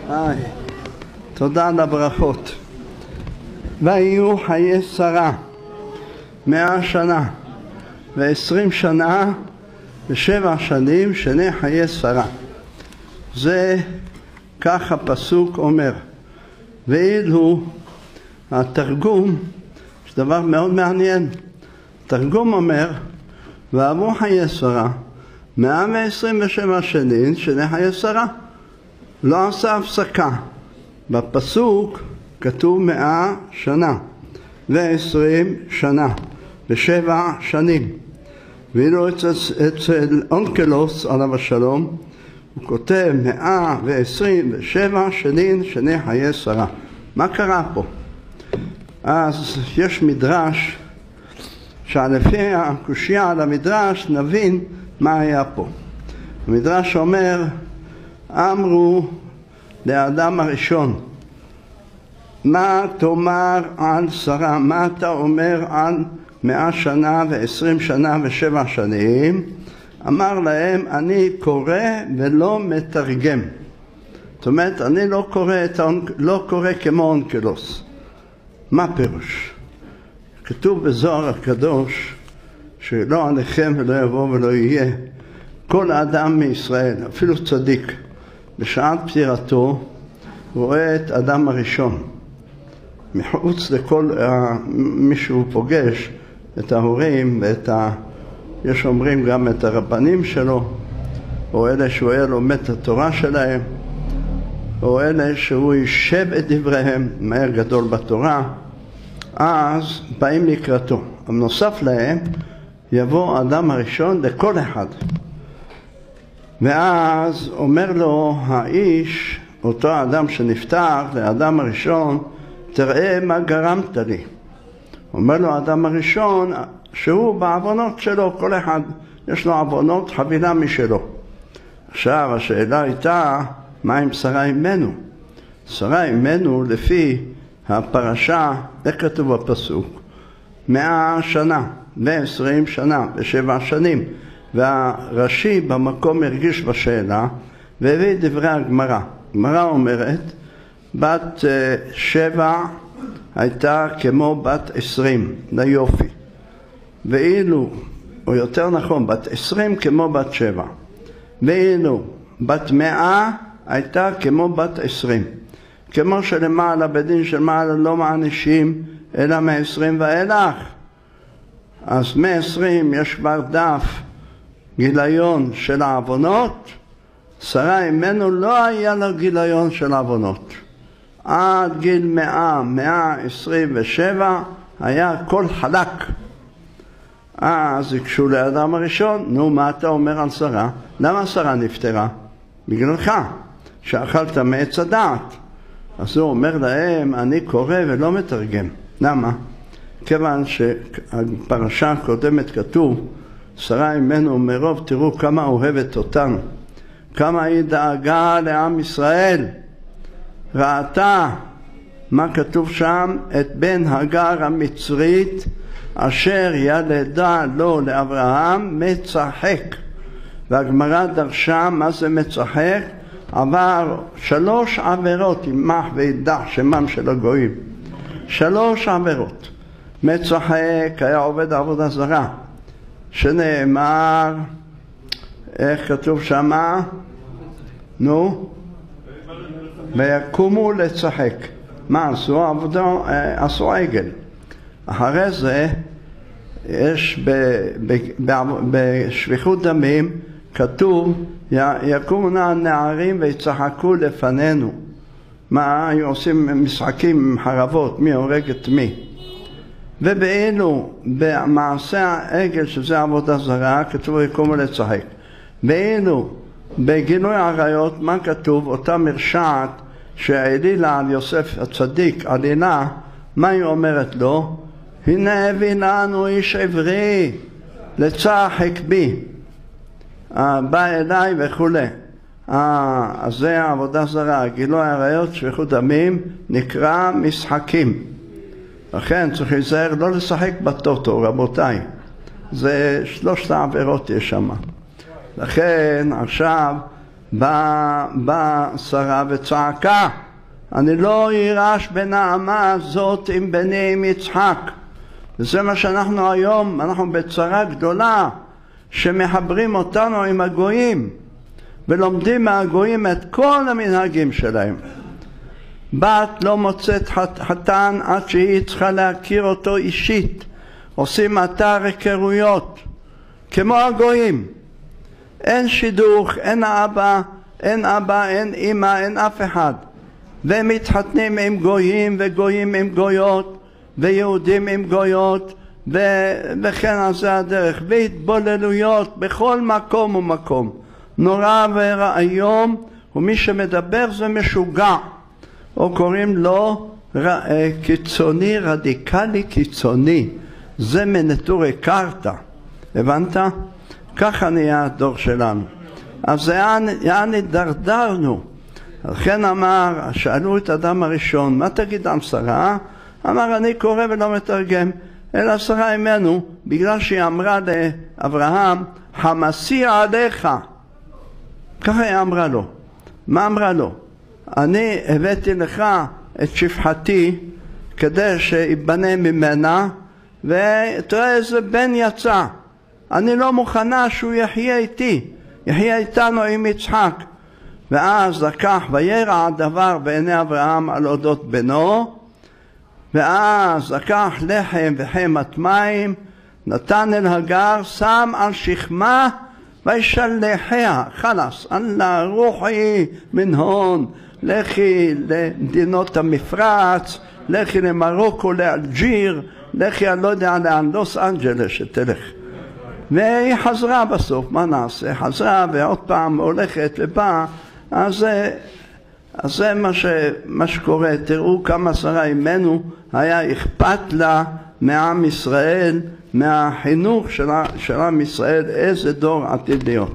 תודה על הברכות. והיו חיי שרה 100 שנה ו20 שנה ו7 שנים שני חיי שרה. זה כך הפסוק אומר. ואילו התרגום, יש דבר מאוד מעניין, התרגום אומר ועברו חיי שרה 127 שנים שני חיי שרה, לא עשה הפסקה. בפסוק כתוב 100 שנה ו20 שנה ו7 שנים. ואילו אצל אונקלוס עליו השלום הוא כותב 127 שנים שני חיי שרה. מה קרה פה? אז יש מדרש שלפי הקושיה על המדרש נבין מה היה פה. המדרש אומר, אמרו לאדם הראשון, מה תאמר על שרה? מה אתה אומר על 100 שנה ו20 שנה ו7 שנים? אמר להם, אני קורא ולא מתרגם. זאת אומרת, אני לא קורא כמו אונקלוס. מה פירוש? כתוב בזוהר הקדוש, שלא עליכם ולא יבוא ולא יהיה, כל האדם מישראל, אפילו צדיק, בשעת פטירתו, רואה את אדם הראשון. מחוץ לכל מי שהוא פוגש, את ההורים ואת יש אומרים גם את הרבנים שלו, או אלה שהוא היה לומד את התורה שלהם, או אלה שהוא יישב את דבריהם, מהר גדול בתורה, אז באים לקראתו. אבל נוסף להם, יבוא האדם הראשון לכל אחד. ואז אומר לו האיש, אותו האדם שנפטר, לאדם הראשון, תראה מה גרמת לי. אומר לו האדם הראשון, שהוא בעוונות שלו, כל אחד יש לו עוונות, חבילה משלו. עכשיו השאלה הייתה, מה עם שרה אימנו? שרה אימנו לפי הפרשה, איך כתוב בפסוק? 100 שנה ו20 שנה ו7 שנים. והרש"י במקום הרגיש בשאלה והביא דברי הגמרא. הגמרא אומרת, בת 7 הייתה כמו בת 20 ליופי. ואילו, או יותר נכון, בת 20 כמו בת 7. ואילו, בת 100 הייתה כמו בת 20. כמו שלמעלה, בדין של מעלה לא מענישים, אלא 120 ואילך. אז 120 יש כבר דף גיליון של העוונות. שרה אימנו לא היה לה גיליון של העוונות. עד גיל 127 היה הכל חלק. אז הקשו לאדם הראשון, נו מה אתה אומר על שרה? למה שרה נפטרה? בגללך, שאכלת מעץ הדעת. אז הוא אומר להם, אני קורא ולא מתרגם. למה? כיוון שהפרשה הקודמת כתוב, שרה אימנו מרוב, תראו כמה אוהבת אותנו, כמה היא דאגה לעם ישראל. ראתה, מה כתוב שם? את בן הגר המצרית, אשר ילדה לו לאברהם, מצחק. והגמרא דרשה מה זה מצחק? עבר 3 עבירות, ימח וידע שמם של הגויים. 3 עבירות. מצחק היה עובד עבודה זרה, שנאמר, איך כתוב שמה? נו? ויקומו לצחק. מה עשו? עשו עגל. אחרי זה יש בשפיכות דמים כתוב, יקומו נערים ויצחקו לפנינו. מה? היו עושים משחקים עם חרבות, מי הורג את מי. ובאילו במעשה העגל, שזה עבודה זרה, כתוב יקומו לצחק. ואילו בגילוי עריות, מה כתוב? אותה מרשעת שהעלילה על יוסף הצדיק, עלילה, מה היא אומרת לו? הנה הביא לנו איש עברי לצחק בי, בא אליי וכו'. אז זה העבודה זרה. גילוי עריות, שפיכות דמים, נקרא משחקים. לכן צריך להיזהר לא לשחק בטוטו, רבותיי. זה 3 עבירות יש שם. לכן עכשיו באה שרה וצעקה, אני לא יירש בנעמה זאת עם בני עם יצחק. וזה מה שאנחנו היום, אנחנו בצרה גדולה, שמחברים אותנו עם הגויים, ולומדים מהגויים את כל המנהגים שלהם. בת לא מוצאת חתן עד שהיא צריכה להכיר אותו אישית. עושים אתר היכרויות, כמו הגויים. אין שידוך, אין אבא, אין אמא, אין אף אחד. והם מתחתנים עם גויים וגויים עם גויות, ויהודים עם גויות, וכן על זה הדרך. והתבוללויות בכל מקום ומקום. נורא ואיום, ומי שמדבר זה משוגע. או קוראים לו קיצוני, רדיקלי קיצוני. זה מנטורי קרתא. הבנת? ככה נהיה הדור שלנו. אז יען התדרדרנו. לכן אמר, שאלו את אדם הראשון, מה תגיד עם שרה? אמר, אני קורא ולא מתרגם. אלא שרה ממנו, בגלל שהיא אמרה לאברהם, חמסי עליך. ככה היא אמרה לו. מה אמרה לו? אני הבאתי לך את שפחתי כדי שיבנה ממנה, ותראה איזה בן יצא. אני לא מוכנה שהוא יחיה איתי, יחיה איתנו עם יצחק. ואז לקח וירע הדבר בעיני אברהם על אודות בנו, ואז לקח לחם וחמת מים, נתן אל הגר, שם על שכמה וישלחיה. חלס, אללה רוחי מן הון, לכי למדינות המפרץ, לכי למרוקו, לאלג'יר, לכי אני לא יודע לאן, לוס אנג'לס שתלך. והיא חזרה בסוף, מה נעשה? חזרה ועוד פעם הולכת ובאה. אז זה מה שקורה. תראו כמה שרה אימנו היה אכפת לה מעם ישראל, מהחינוך של עם ישראל, איזה דור עתיד להיות.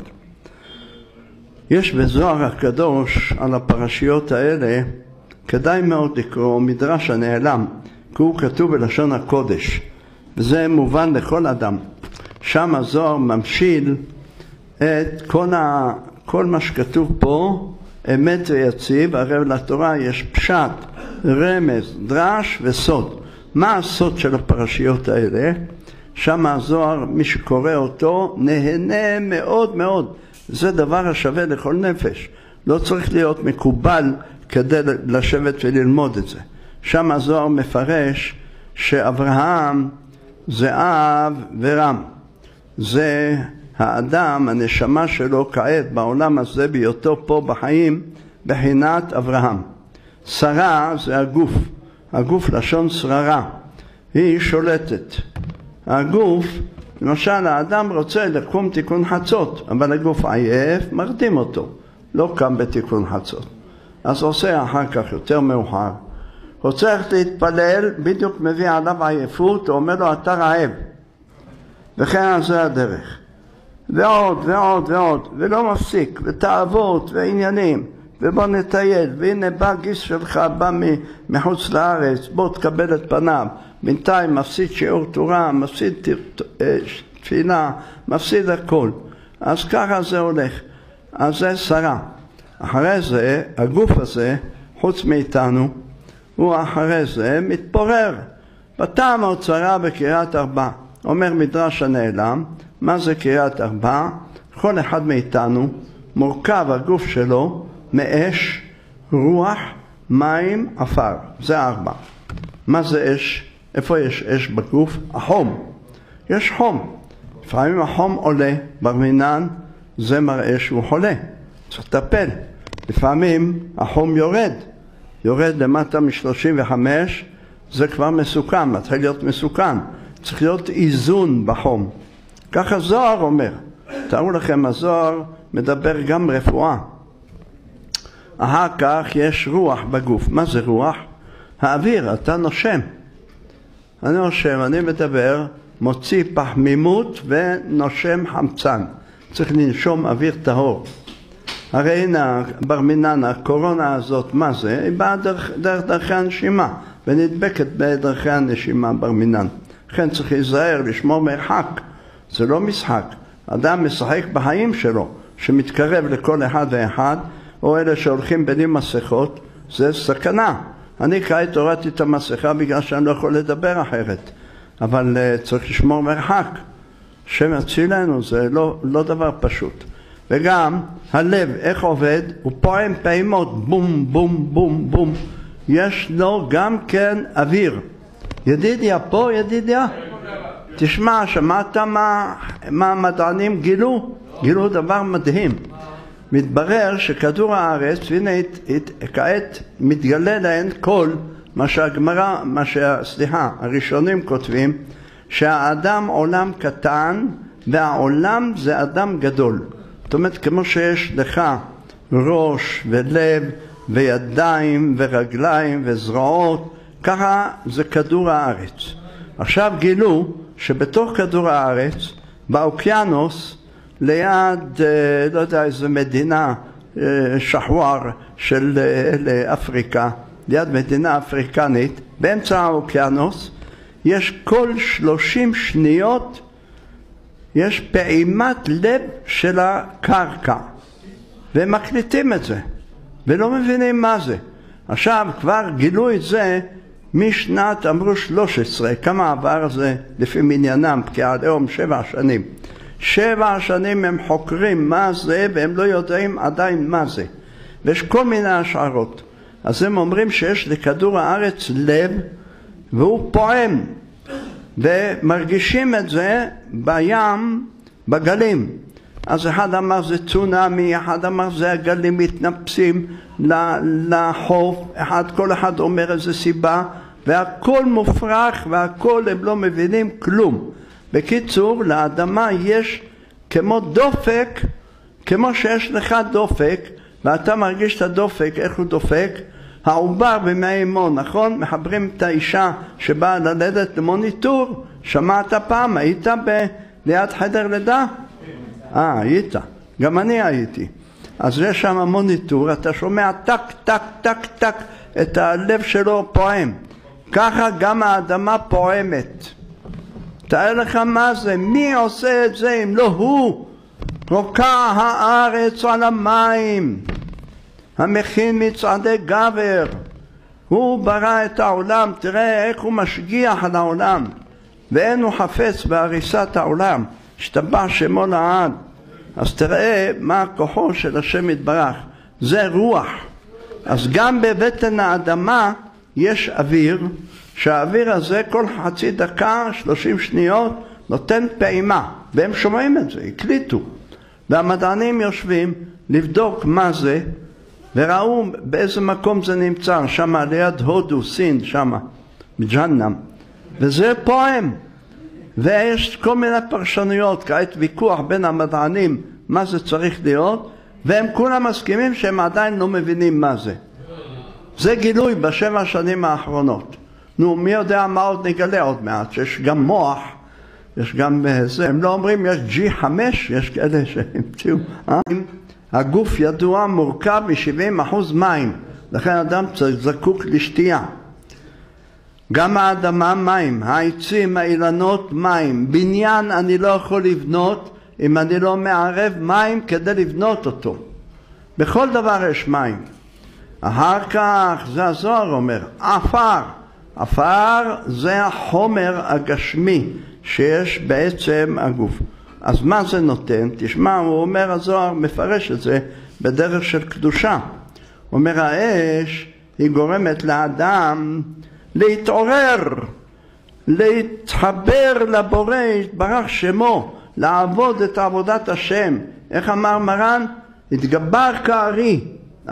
יש בזוהר הקדוש על הפרשיות האלה, כדאי מאוד לקרוא מדרש הנעלם, כי הוא כתוב בלשון הקודש, וזה מובן לכל אדם. שם הזוהר ממשיל את כל מה שכתוב פה, אמת ויציב. הרי לתורה יש פשט, רמז, דרש וסוד. מה הסוד של הפרשיות האלה? שם הזוהר, מי שקורא אותו, נהנה מאוד מאוד. זה דבר השווה לכל נפש. לא צריך להיות מקובל כדי לשבת וללמוד את זה. שם הזוהר מפרש שאברהם זה אב ורם. זה האדם, הנשמה שלו כעת בעולם הזה, בהיותו פה בחיים, בחינת אברהם. שרה זה הגוף. הגוף לשון שררה. היא שולטת. הגוף, למשל האדם רוצה לקום תיקון חצות, אבל הגוף עייף, מרדים אותו. לא קם בתיקון חצות. אז עושה אחר כך יותר מאוחר. רוצה להתפלל, בדיוק מביא עליו עייפות, הוא אומר לו אתה רעב. וכן על זה הדרך. ועוד ועוד ועוד, ולא מפסיק, ותאוות ועניינים, ובוא נטייל, והנה בא גיס שלך, בא מחוץ לארץ, בוא תקבל את פניו. בינתיים מפסיד שיעור תורה, מפסיד תפילה, מפסיד הכל. אז ככה זה הולך. אז זה שרה. אחרי זה, הגוף הזה, חוץ מאיתנו, הוא אחרי זה מתפורר. בטעם האוצרה בקריאת ארבע. אומר מדרש הנעלם, מה זה קריאת ארבע? כל אחד מאיתנו מורכב הגוף שלו מאש, רוח, מים, עפר. זה ארבע. מה זה אש? איפה יש אש בגוף? החום. יש חום. לפעמים החום עולה, בר מינן, זה מראה שהוא חולה. צריך לטפל. לפעמים החום יורד למטה מ-35, זה כבר מסוכן, מתחיל להיות מסוכן. צריך להיות איזון בחום. ככה זוהר אומר. תראו לכם, הזוהר מדבר גם רפואה. אחר כך יש רוח בגוף. מה זה רוח? האוויר, אתה נושם. אני נושם, אני מדבר, מוציא פחמימות ונושם חמצן. צריך לנשום אוויר טהור. הרי הנה, בר מינן, הקורונה הזאת, מה זה? היא באה דרכי הנשימה, ונדבקת בדרכי הנשימה בר מינן. לכן צריך להיזהר, לשמור מרחק. זה לא משחק. אדם משחק בחיים שלו. שמתקרב לכל אחד ואחד, או אלה שהולכים בלי מסכות, זה סכנה. אני כעת הורדתי את המסכה בגלל שאני לא יכול לדבר אחרת, אבל צריך לשמור מרחק. השם יצילנו, זה לא דבר פשוט. וגם הלב, איך עובד? הוא פועם פעימות, בום, בום, בום, בום. יש לו גם כן אוויר. ידידיה פה, ידידיה? תשמע, שמעת מה המדענים גילו? גילו דבר מדהים. מתברר שכדור הארץ, והנה כעת מתגלה להן כל מה שהגמרא, הראשונים כותבים, שהאדם עולם קטן והעולם זה אדם גדול. זאת אומרת, כמו שיש לך ראש ולב וידיים ורגליים וזרועות, ככה זה כדור הארץ. עכשיו גילו שבתוך כדור הארץ, באוקיינוס, ליד, לא יודע, איזו מדינה שחואר של אפריקה, ליד מדינה אפריקנית, באמצע האוקיינוס, יש כל 30 שניות, יש פעימת לב של הקרקע, והם מקליטים את זה, ולא מבינים מה זה. עכשיו כבר גילו את זה משנת, אמרו 13, כמה עבר זה לפי מניינם, כי עד היום 7 שנים. 7 שנים הם חוקרים מה זה, והם לא יודעים עדיין מה זה. ויש כל מיני השערות. אז הם אומרים שיש לכדור הארץ לב, והוא פועם. ומרגישים את זה בים, בגלים. אז אחד אמר זה צונאמי, אחד אמר זה הגלים מתנפסים לחוף, כל אחד אומר איזה סיבה, והכל מופרך והכל הם לא מבינים כלום. בקיצור, לאדמה יש כמו דופק, כמו שיש לך דופק, ואתה מרגיש את הדופק, איך הוא דופק? העובר במי אימון, נכון? מחברים את האישה שבאה ללדת למוניטור, שמעת פעם, היית ליד חדר לידה? היית, גם אני הייתי. אז יש שם מוניטור, אתה שומע טק, טק, טק, טק, את הלב שלו פועם. ככה גם האדמה פועמת. תאר לך מה זה, מי עושה את זה אם לא הוא? רוקע הארץ על המים, המכין מצעדי גבר. הוא ברא את העולם, תראה איך הוא משגיח על העולם, ואין הוא חפץ בהריסת העולם, השתבח שמו לעד. אז תראה מה כוחו של השם יתברך, זה רוח. אז גם בבטן האדמה יש אוויר, שהאוויר הזה כל חצי דקה, 30 שניות, נותן פעימה, והם שומעים את זה, הקליטו. והמדענים יושבים לבדוק מה זה, וראו באיזה מקום זה נמצא, שם ליד הודו, סין, שם, בג'נם. וזה פועם. ויש כל מיני פרשנויות, כעת ויכוח בין המדענים, מה זה צריך להיות, והם כולם מסכימים שהם עדיין לא מבינים מה זה. זה גילוי ב7 שנים האחרונות. נו, מי יודע מה עוד נגלה עוד מעט, שיש גם מוח, יש גם זה, הם לא אומרים יש G5, יש כאלה שהמציאו. הגוף ידוע מורכב מ70% מים, לכן אדם זקוק לשתייה. גם האדמה מים, העצים, האילנות מים, בניין אני לא יכול לבנות אם אני לא מערב מים כדי לבנות אותו. בכל דבר יש מים. אחר כך זה הזוהר אומר, עפר. עפר זה החומר הגשמי שיש בעצם הגוף. אז מה זה נותן? תשמע, הוא אומר, הזוהר מפרש את זה בדרך של קדושה. הוא אומר, האש היא גורמת לאדם להתעורר, להתחבר לבורא, יתברך שמו, לעבוד את עבודת השם. איך אמר מרן? התגבר כארי,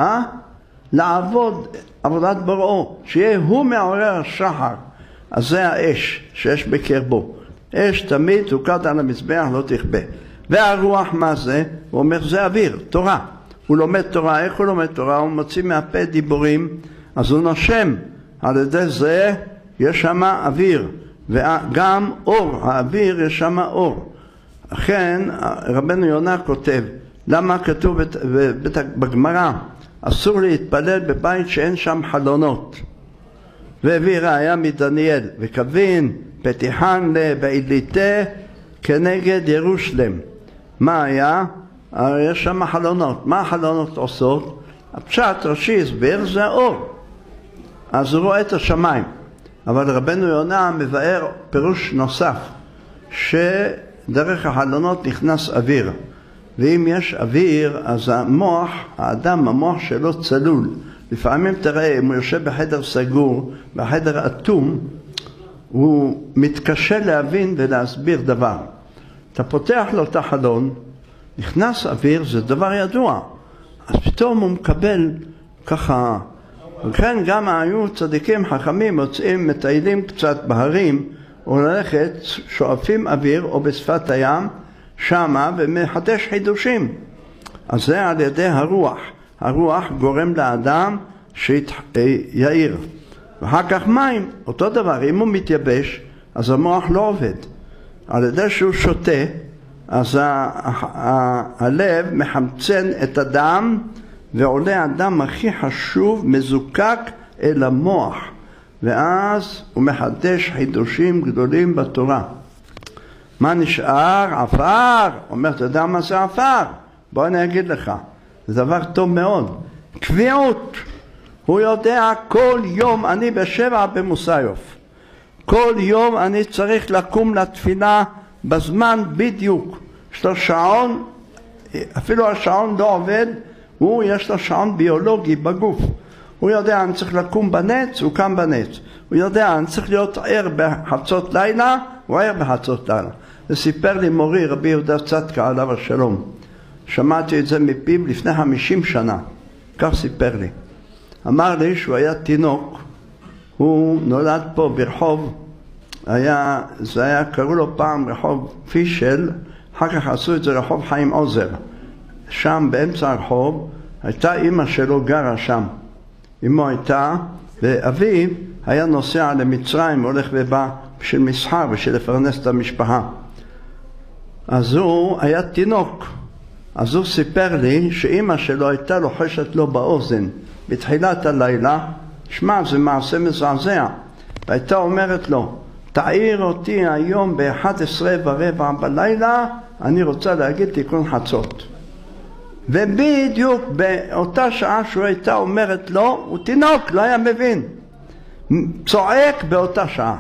לעבוד עבודת בוראו, שיהיה הוא מעורר השחר. אז זה האש שיש בקרבו. אש תמיד תוקד על המזבח, לא תכבה. והרוח מה זה? הוא אומר זה אוויר, תורה. הוא לומד תורה. איך הוא לומד תורה? הוא מוציא מהפה דיבורים, אז הוא נושם. על ידי זה יש שם אוויר, וגם אור, האוויר יש שם אור. לכן רבנו יונה כותב, למה כתוב בגמרא, אסור להתפלל בבית שאין שם חלונות. והביא ראיה מדניאל, וקבין פתיחן בעיליתה כנגד ירושלם. מה היה? יש שם חלונות. מה החלונות עושות? הפשט רש"י הסביר, זה האור. אז הוא רואה את השמיים. אבל רבנו יונה מבאר פירוש נוסף, שדרך החלונות נכנס אוויר. ואם יש אוויר, אז המוח, האדם, המוח שלו צלול. לפעמים תראה, אם הוא יושב בחדר סגור, בחדר אטום, הוא מתקשה להבין ולהסביר דבר. אתה פותח לו את החלון, נכנס אוויר, זה דבר ידוע. אז פתאום הוא מקבל ככה. וכן גם היו צדיקים חכמים, מוצאים, מטיילים קצת בהרים, או ללכת, שואפים אוויר, או בשפת הים, שמה, ומחדש חידושים. אז זה על ידי הרוח. הרוח גורם לאדם שיעיר. ואחר כך מים, אותו דבר, אם הוא מתייבש, אז המוח לא עובד. על ידי שהוא שותה, אז הלב מחמצן את הדם, ועולה הדם הכי חשוב, מזוקק אל המוח. ואז הוא מחדש חידושים גדולים בתורה. מה נשאר? עפר. אומר, אתה יודע מה זה עפר? בוא אני אגיד לך. זה דבר טוב מאוד. קביעות. הוא יודע כל יום, אני בשבע במוסיוף. כל יום אני צריך לקום לתפילה בזמן בדיוק. יש לו שעון, אפילו השעון לא עובד, יש לו שעון ביולוגי בגוף. הוא יודע, אני צריך לקום בנץ, הוא קם בנץ. הוא יודע, אני צריך להיות ער בחצות לילה, הוא ער בחצות לילה. זה סיפר לי מורי, רבי יהודה צדקה, עליו השלום. שמעתי את זה מפיו לפני 50 שנה. כך סיפר לי. אמר לי שהוא היה תינוק, הוא נולד פה ברחוב, קראו לו פעם רחוב פישל, אחר כך עשו את זה רחוב חיים עוזר. שם באמצע הרחוב, הייתה אמא שלו גרה שם. אמו הייתה, ואביו היה נוסע למצרים, הולך ובא בשביל מסחר, בשביל לפרנס את המשפחה. אז הוא היה תינוק. אז הוא סיפר לי שאמא שלו הייתה לוחשת לו באוזן בתחילת הלילה, שמע, זה מעשה מזעזע. והייתה אומרת לו, תעיר אותי היום ב-11:15 בלילה, אני רוצה להגיד תיקון חצות. ובדיוק באותה שעה שהוא הייתה אומרת לו, הוא תינוק, לא היה מבין. צועק באותה שעה.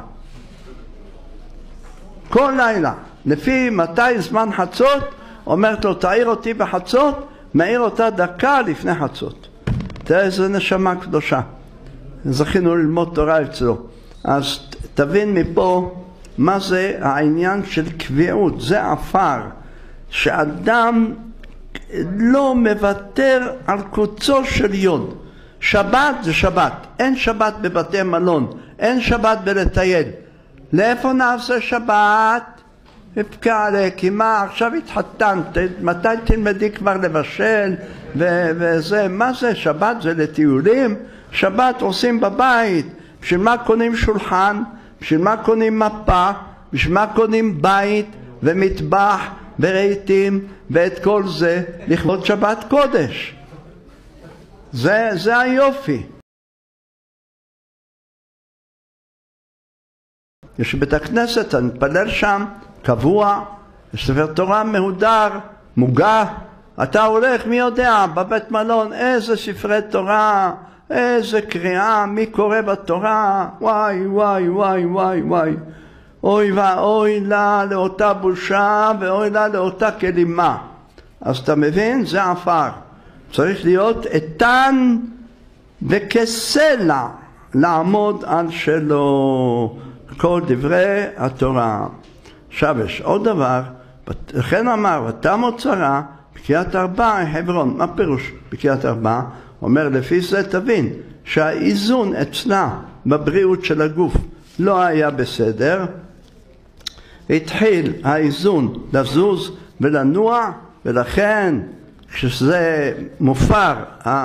כל לילה. לפי מתי זמן חצות, אומרת לו, תעיר אותי בחצות, מעיר אותה דקה לפני חצות. תראה איזה נשמה קדושה. זכינו ללמוד תורה אצלו. אז תבין מפה מה זה העניין של קביעות. זה עפר, שאדם לא מוותר על קוצו של יוד. שבת זה שבת. אין שבת בבתי מלון. אין שבת בלטייל. לאיפה נעשה שבת? הפקע עליך, מה עכשיו התחתנת, מתי תלמדי כבר לבשל וזה, מה זה? שבת זה לטיולים? שבת עושים בבית. בשביל מה קונים שולחן? בשביל מה קונים מפה? בשביל מה קונים בית ומטבח ורהיטים ואת כל זה? לכבוד שבת קודש. זה היופי. יש בית הכנסת, אני מתפלל שם קבוע, יש ספר תורה מהודר, מוגה. אתה הולך, מי יודע, בבית מלון, איזה ספרי תורה, איזה קריאה, מי קורא בתורה, וואי וואי וואי וואי וואי. אוי ואוי לה לאותה בושה ואוי לה לאותה כלימה. אז אתה מבין? זה עפר. צריך להיות איתן וכסלע לעמוד על שלו. כל דברי התורה. עכשיו יש עוד דבר, לכן אמר, ותמו צרה, בקריית ארבע חברון. מה פירוש בקריית ארבע? אומר, לפי זה תבין שהאיזון אצלה בבריאות של הגוף לא היה בסדר. התחיל האיזון לזוז ולנוע, ולכן כשזה מופר,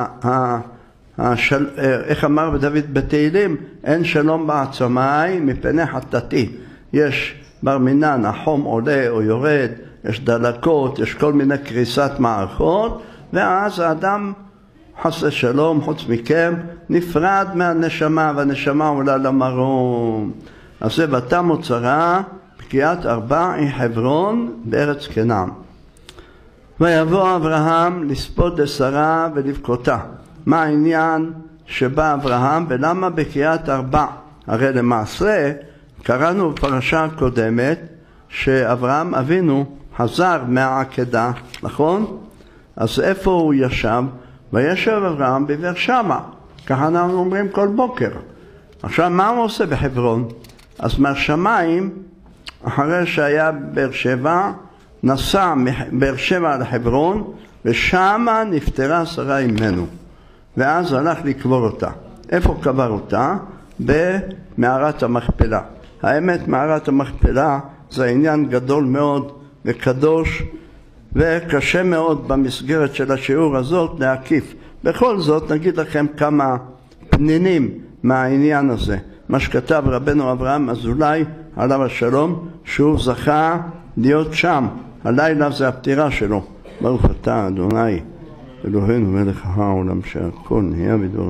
איך אמר דוד בתהילים, אין שלום בעצמי מפני חטאתי. יש בר מינן, החום עולה או יורד, יש דלקות, יש כל מיני קריסת מערכות, ואז האדם חס ושלום, חוץ מכם, נפרד מהנשמה, והנשמה עולה למרום. אז זה ותמו צרה, בקריית ארבע חברון בארץ כנען. ויבוא אברהם לספוד לשרה ולבכותה. מה העניין שבא אברהם ולמה בקריאת 4? הרי למעשה קראנו בפרשה הקודמת שאברהם אבינו חזר מהעקדה, נכון? אז איפה הוא ישב? וישב אברהם בבאר שבע, ככה אנחנו אומרים כל בוקר. עכשיו מה הוא עושה בחברון? אז מהשמיים, אחרי שהיה באר שבע, נסע מבאר שבע לחברון, ושם נפטרה שרה אמנו, ואז הלך לקבור אותה. איפה קבר אותה? במערת המכפלה. האמת, מערת המכפלה זה עניין גדול מאוד וקדוש, וקשה מאוד במסגרת של השיעור הזאת להקיף. בכל זאת נגיד לכם כמה פנינים מהעניין הזה. מה שכתב רבנו אברהם אזולאי עליו השלום, שהוא זכה להיות שם. הלילה זה הפטירה שלו. ברוך אתה אדוני אלוהינו מלך העולם שהכל נהיה בדברו.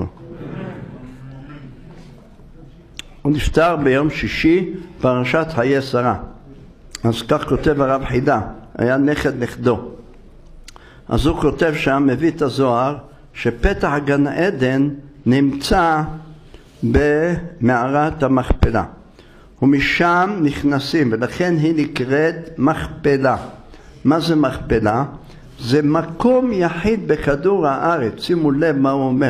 הוא נפטר ביום שישי, פרשת חיי שרה. אז כך כותב הרב חידה, היה נכד נכדו. אז הוא כותב שם, מביא את הזוהר, שפתח גן עדן נמצא במערת המכפלה. ומשם נכנסים, ולכן היא נקראת מכפלה. מה זה מכפלה? זה מקום יחיד בכדור הארץ, שימו לב מה הוא אומר.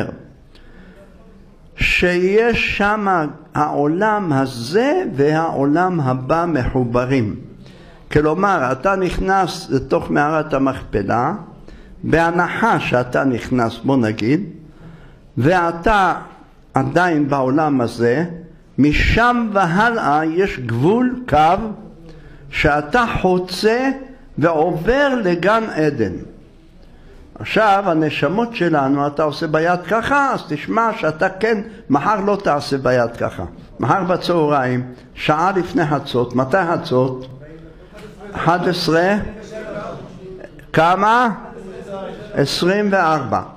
שיש שם העולם הזה והעולם הבא מחוברים. כלומר, אתה נכנס לתוך מערת המכפלה, בהנחה שאתה נכנס, בוא נגיד, ואתה עדיין בעולם הזה, משם והלאה יש גבול, קו, שאתה חוצה ועובר לגן עדן. עכשיו הנשמות שלנו, אתה עושה ביד ככה, אז תשמע שאתה כן, מחר לא תעשה ביד ככה. מחר בצהריים, שעה לפני חצות, מתי חצות? 11? כמה? 24.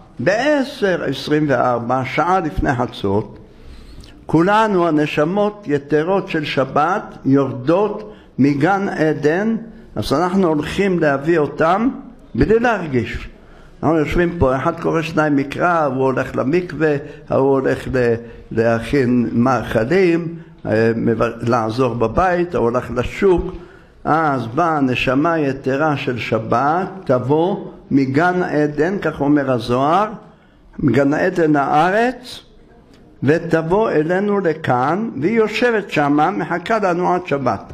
ב-10:24, שעה לפני חצות, כולנו הנשמות יתרות של שבת יורדות מגן עדן, אז אנחנו הולכים להביא אותם בלי להרגיש. אנחנו יושבים פה, אחד קורא שניים מקרא, הוא הולך למקווה, הוא הולך להכין מאכלים, לעזור בבית, הוא הולך לשוק. אז באה הנשמה יתרה של שבת, תבוא מגן עדן, כך אומר הזוהר, מגן עדן הארץ, ותבוא אלינו לכאן, והיא יושבת שמה, מחכה לנו עד שבת.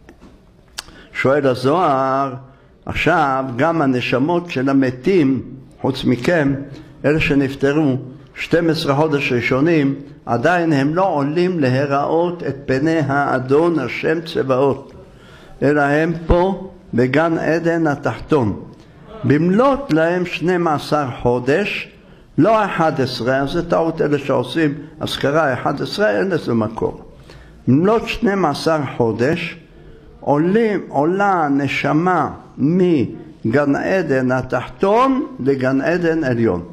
שואל הזוהר, עכשיו גם הנשמות של המתים, חוץ מכם, אלה שנפטרו 12 חודש ראשונים, עדיין הם לא עולים להיראות את פני האדון השם צבאות, אלא הם פה בגן עדן התחתון. במלאת להם 12 חודש, לא 11, אז זה טעות אלה שעושים אזכרה 11, אין לזה מקור. במלאת 12 חודש, עולה נשמה מגן עדן התחתון לגן עדן עליון.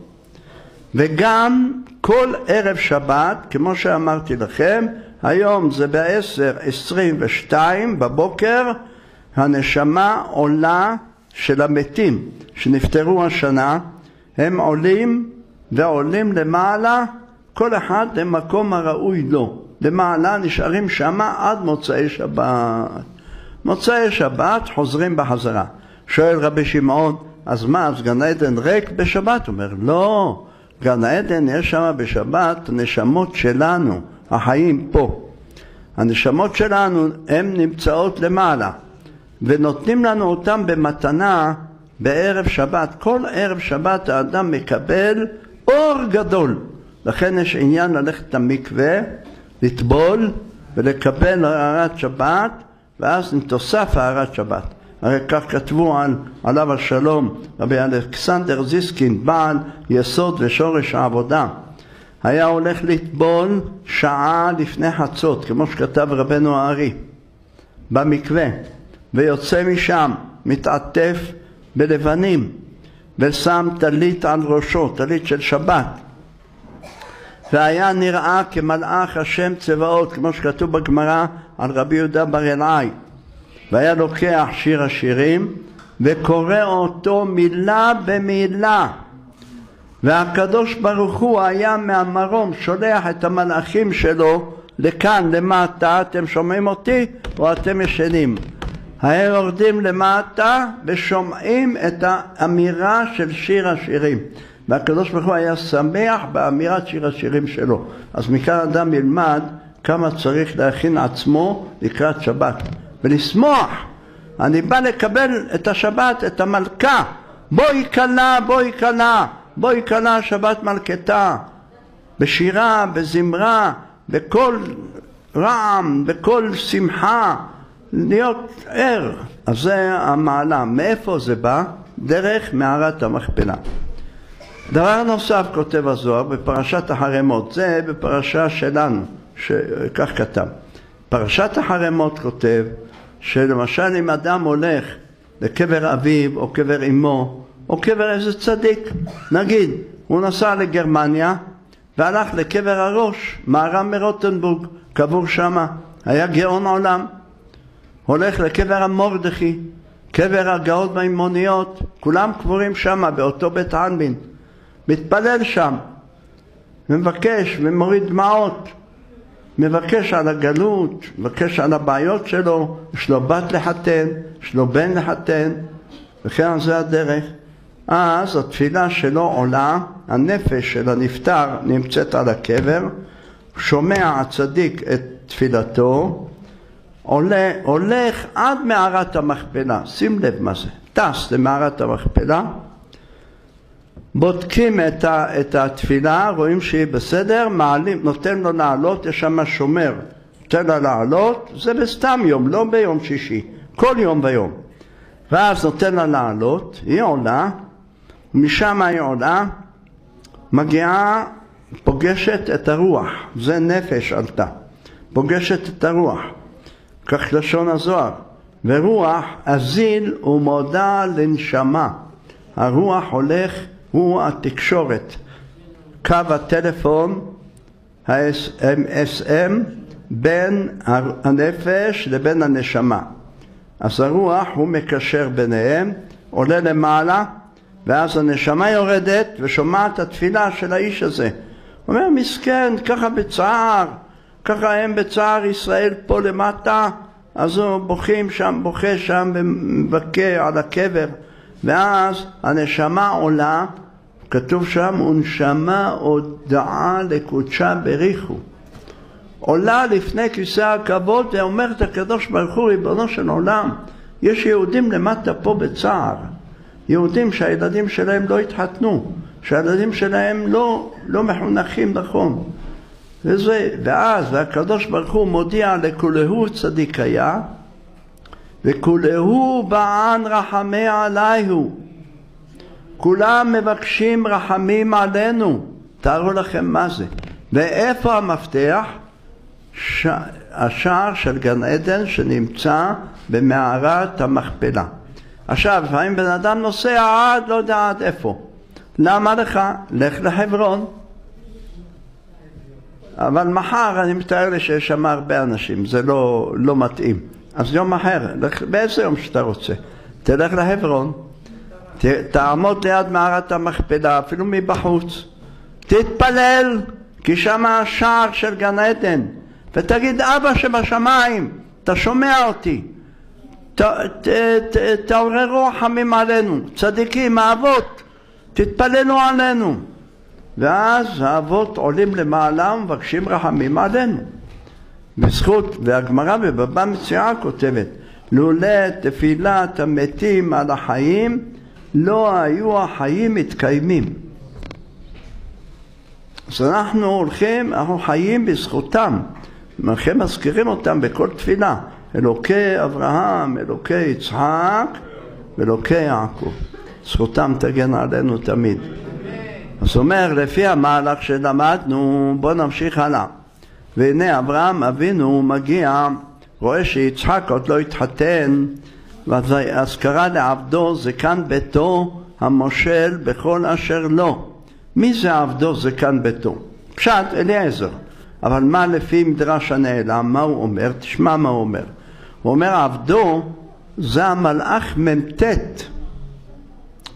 וגם כל ערב שבת, כמו שאמרתי לכם, היום זה ב-10:22 בבוקר, הנשמה עולה של המתים שנפטרו השנה, הם עולים ועולים למעלה, כל אחד למקום הראוי לו. למעלה נשארים שמה עד מוצאי שבת. מוצאי שבת חוזרים בחזרה. שואל רבי שמעון, אז מה, אז גן עדן ריק בשבת? הוא אומר, לא, גן עדן יש שם בשבת נשמות שלנו, החיים פה. הנשמות שלנו הן נמצאות למעלה, ונותנים לנו אותם במתנה בערב שבת. כל ערב שבת האדם מקבל אור גדול. לכן יש עניין ללכת למקווה, לטבול ולקבל הערת שבת, ואז נתוסף הערת שבת. הרי כך כתבו עליו השלום רבי אלכסנדר זיסקין, בעל יסוד ושורש העבודה. היה הולך לטבול שעה לפני חצות, כמו שכתב רבנו הארי, במקווה, ויוצא משם, מתעטף בלבנים, ושם טלית על ראשו, טלית של שבת. והיה נראה כמלאך השם צבאות, כמו שכתוב בגמרא על רבי יהודה בר אלעאי. והיה לוקח שיר השירים, וקורא אותו מילה במילה. והקדוש ברוך הוא היה מהמרום שולח את המלאכים שלו לכאן למטה. אתם שומעים אותי או אתם ישנים? הם יורדים למטה ושומעים את האמירה של שיר השירים, והקדוש ברוך הוא היה שמח באמירת שיר השירים שלו. אז מכאן אדם ילמד כמה צריך להכין עצמו לקראת שבת ולשמוח. אני בא לקבל את השבת, את המלכה. בואי כלה, בואי כלה, בואי כלה שבת מלכתה, בשירה, בזמרה, בכל רעם, בכל שמחה, להיות ער. אז זה המעלה. מאיפה זה בא? דרך מערת המכפלה. דבר נוסף כותב הזוהר בפרשת החרמות, זה בפרשה שלנו, שכך כתב. פרשת החרמות כותב שלמשל אם אדם הולך לקבר אביו או קבר אמו או קבר איזה צדיק, נגיד הוא נסע לגרמניה והלך לקבר הראש, מהר"ם מרוטנבורג, קבור שמה, היה גאון עולם. הולך לקבר המורדכי, קבר הגאות והאימוניות, כולם קבורים שמה באותו בית העלמין, מתפלל שם, מבקש ומוריד דמעות, מבקש על הגלות, מבקש על הבעיות שלו, יש לו בת לחתן, יש לו בן לחתן, וכן זה הדרך. אז התפילה שלו עולה, הנפש של הנפטר נמצאת על הקבר, שומע הצדיק את תפילתו, הולך עד מערת המכפלה. שים לב מה זה, טס למערת המכפלה, בודקים את התפילה, רואים שהיא בסדר, מעלים, נותן לו לעלות, יש שם שומר, נותן לה לעלות, זה בסתם יום, לא ביום שישי, כל יום ויום. ואז נותן לה לעלות, היא עולה, משם היא עולה, מגיעה, פוגשת את הרוח, זה נפש עלתה, פוגשת את הרוח, כך לשון הזוהר, ורוח אזיל ומודע לנשמה. הרוח הולך, הוא התקשורת, קו הטלפון, ה-SM, בין הנפש לבין הנשמה. אז הרוח הוא מקשר ביניהם, עולה למעלה, ואז הנשמה יורדת ושומעת התפילה של האיש הזה. הוא אומר, מסכן, ככה בצער, ככה הם בצער ישראל פה למטה, אז הוא בוכים שם, בוכה שם ומבכה על הקבר. ואז הנשמה עולה, כתוב שם, ונשמה הודעה לקודשה בריחו. עולה לפני כיסא הכבוד ואומרת הקדוש ברוך הוא, ריבונו של עולם, יש יהודים למטה פה בצער. יהודים שהילדים שלהם לא התחתנו, שהילדים שלהם לא מחונכים נכון. ואז הקדוש ברוך הוא מודיע לכולהו צדיק היה, וכולהו בען רחמי עליהו. כולם מבקשים רחמים עלינו. תארו לכם מה זה. ואיפה המפתח? השער של גן עדן שנמצא במערת המכפלה. עכשיו, לפעמים בן אדם נוסע עד לא יודע עד איפה. למה לך? לך לחברון. אבל מחר אני מתאר לי שיש שם הרבה אנשים, זה לא מתאים. אז יום אחר, באיזה יום שאתה רוצה, תלך לחברון, תעמוד ליד מערת המכפלה, אפילו מבחוץ, תתפלל, כי שם השער של גן עדן, ותגיד, אבא שבשמיים, אתה שומע אותי, תעוררו רחמים עלינו, צדיקים, האבות, תתפללו עלינו. ואז האבות עולים למעלה ומבקשים רחמים עלינו. בזכות, והגמרא בבבא מציעא כותבת, לולא תפילת המתים על החיים, לא היו החיים מתקיימים. אז אנחנו חיים בזכותם, אנחנו מזכירים אותם בכל תפילה, אלוקי אברהם, אלוקי יצחק, ואלוקי יעקב. זכותם תגן עלינו תמיד. אז אומר, לפי המהלך שלמדנו, בוא נמשיך הלאה. והנה אברהם אבינו מגיע, רואה שיצחק עוד לא התחתן, אז קרא לעבדו זקן ביתו המושל בכל אשר לו. מי זה עבדו זקן ביתו? פשט אליעזר. אבל מה לפי מדרש הנעלם, מה הוא אומר? תשמע מה הוא אומר. הוא אומר עבדו זה המלאך ממתת.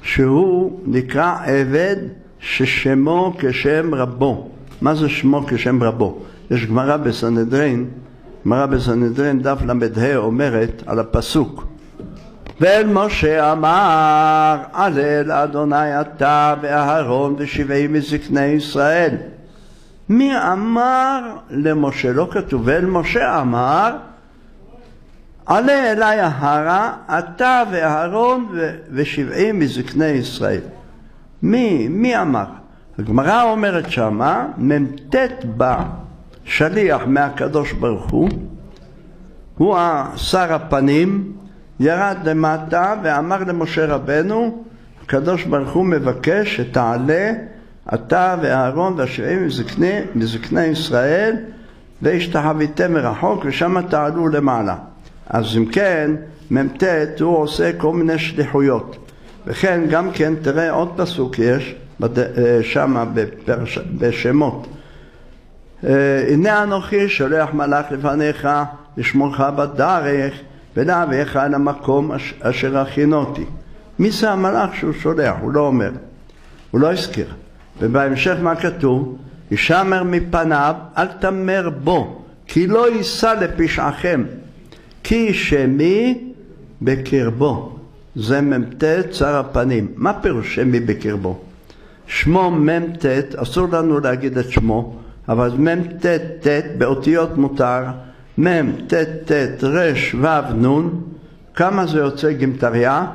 שהוא נקרא עבד ששמו כשם רבו. מה זה שמו כשם רבו? יש גמרא בסנהדרין, דף ל"ה אומרת על הפסוק, ואל משה אמר, הלל אדוני אתה ואהרון ו70 מזקני ישראל. מי אמר למשה? לא כתוב, ואל משה אמר, עלה אלי ההרה אתה ואהרון ו70 מזקני ישראל. מי אמר? הגמרא אומרת שמה, ממתת בה שליח מהקדוש ברוך הוא שר הפנים, ירד למטה ואמר למשה רבנו, הקדוש ברוך הוא מבקש שתעלה אתה ואהרון ו70 מזקני ישראל והשתחוויתם מרחוק ושם תעלו למעלה. אז אם כן, ממתת הוא עושה כל מיני שליחויות. וכן גם כן תראה עוד פסוק יש שמה בשמות, הנה אנוכי שולח מלאך לפניך לשמורך בדרך ולהביאך אל המקום אשר הכינותי. מי זה המלאך שהוא שולח? הוא לא אומר, הוא לא הזכיר. ובהמשך מה כתוב? ישמר מפניו, אל תמר בו, כי לא יישא לפשעכם, כי שמי בקרבו. זה ממתת שר הפנים. מה פירוש שמי בקרבו? שמו ממתת, אסור לנו להגיד את שמו, אבל ממתת תת באותיות מותר, ממתת תת רש וו נון. כמה זה יוצא גמטריה?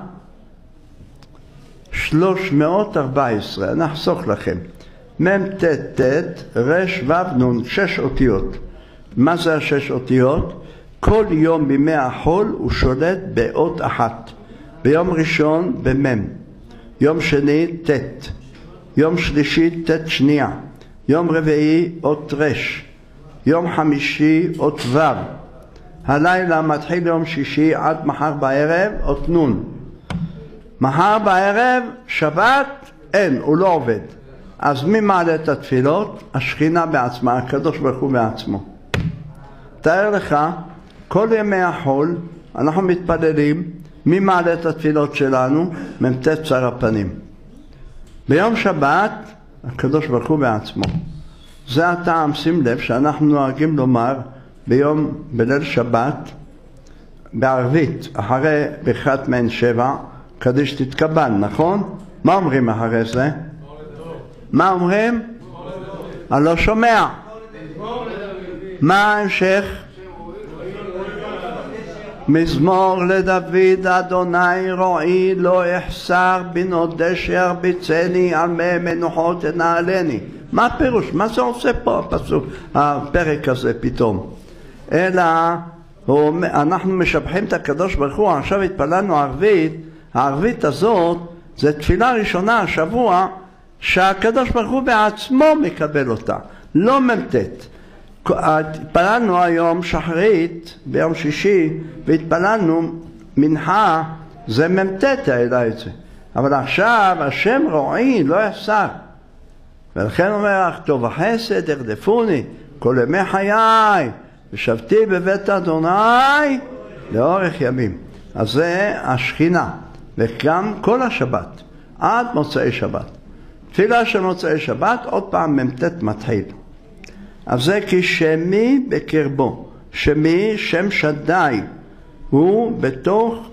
314. אני אחסוך לכם. ממתת תת רש וו נון, 6 אותיות. מה זה ה6 אותיות? כל יום בימי החול הוא שולט באות אחת. ביום ראשון במם, יום שני תת, יום שלישי תת שנייה, יום רביעי אות רש, יום חמישי אות וו, הלילה מתחיל יום שישי עד מחר בערב אות נון. מחר בערב שבת אין, הוא לא עובד. אז מי מעלה את התפילות? השכינה בעצמה, הקדוש ברוך הוא בעצמו. תאר לך, כל ימי החול אנחנו מתפללים, מי מעלה את התפילות שלנו? ממתת שר הפנים. ביום שבת הקדוש ברוך הוא בעצמו. זה הטעם, שים לב שאנחנו נוהגים לומר בליל שבת בערבית אחרי ברכת מעין שבע קדיש תתקבל, נכון? מה אומרים אחרי זה? מה אומרים? אני לא שומע. מה ההמשך? מזמור לדוד אדוני רועי לא יחסר בנודש ירביצני על מי מנוחות תנעלני. מה הפירוש? מה זה עושה פה הפסוק, הפרק הזה פתאום? אלא אנחנו משבחים את הקדוש ברוך הוא. עכשיו התפללנו ערבית. הערבית הזאת זה תפילה ראשונה השבוע שהקדוש ברוך הוא בעצמו מקבל אותה, לא ממתת. התפללנו היום שחרית ביום שישי והתפללנו מנחה, זה ממתת העלה את זה. אבל עכשיו השם רועי לא יחסר, ולכן אומר טוב החסד ירדפוני כל ימי חיי ושבתי בבית אדוני לאורך ימים. אז זה השכינה, וגם כל השבת עד מוצאי שבת. תפילה של מוצאי שבת עוד פעם ממתת מתחיל. אז זה כי שמי בקרבו. שמי, שם שדי, הוא בתוך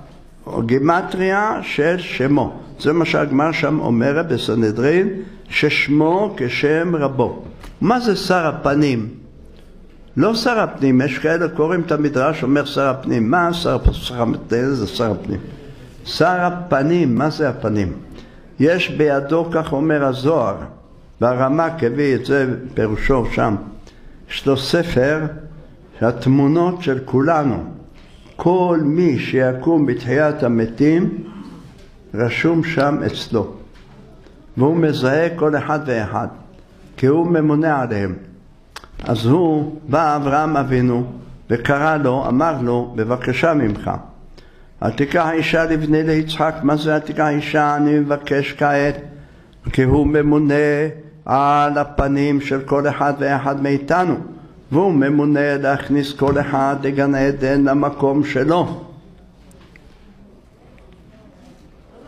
הגימטריה של שמו. זה מה שהגמרא שם אומרת בסנהדרין, ששמו כשם רבו. מה זה שר הפנים? לא שר הפנים, יש כאלה קוראים את המדרש אומר שר הפנים. מה שר הפנים? זה שר הפנים. שר הפנים, מה זה הפנים? יש בידו, כך אומר הזוהר, והרמ"ק הביא את זה פירושו שם. יש לו ספר שהתמונות של כולנו, כל מי שיקום בתחיית המתים, רשום שם אצלו. והוא מזהה כל אחד ואחד, כי הוא ממונה עליהם. אז הוא בא אברהם אבינו וקרא לו, אמר לו, בבקשה ממך, אל תיקח אישה לבני ליצחק. מה זה אל תיקח אישה? אני מבקש כעת, כי הוא ממונה על הפנים של כל אחד ואחד מאיתנו, והוא ממונה להכניס כל אחד לגן עדן למקום שלו.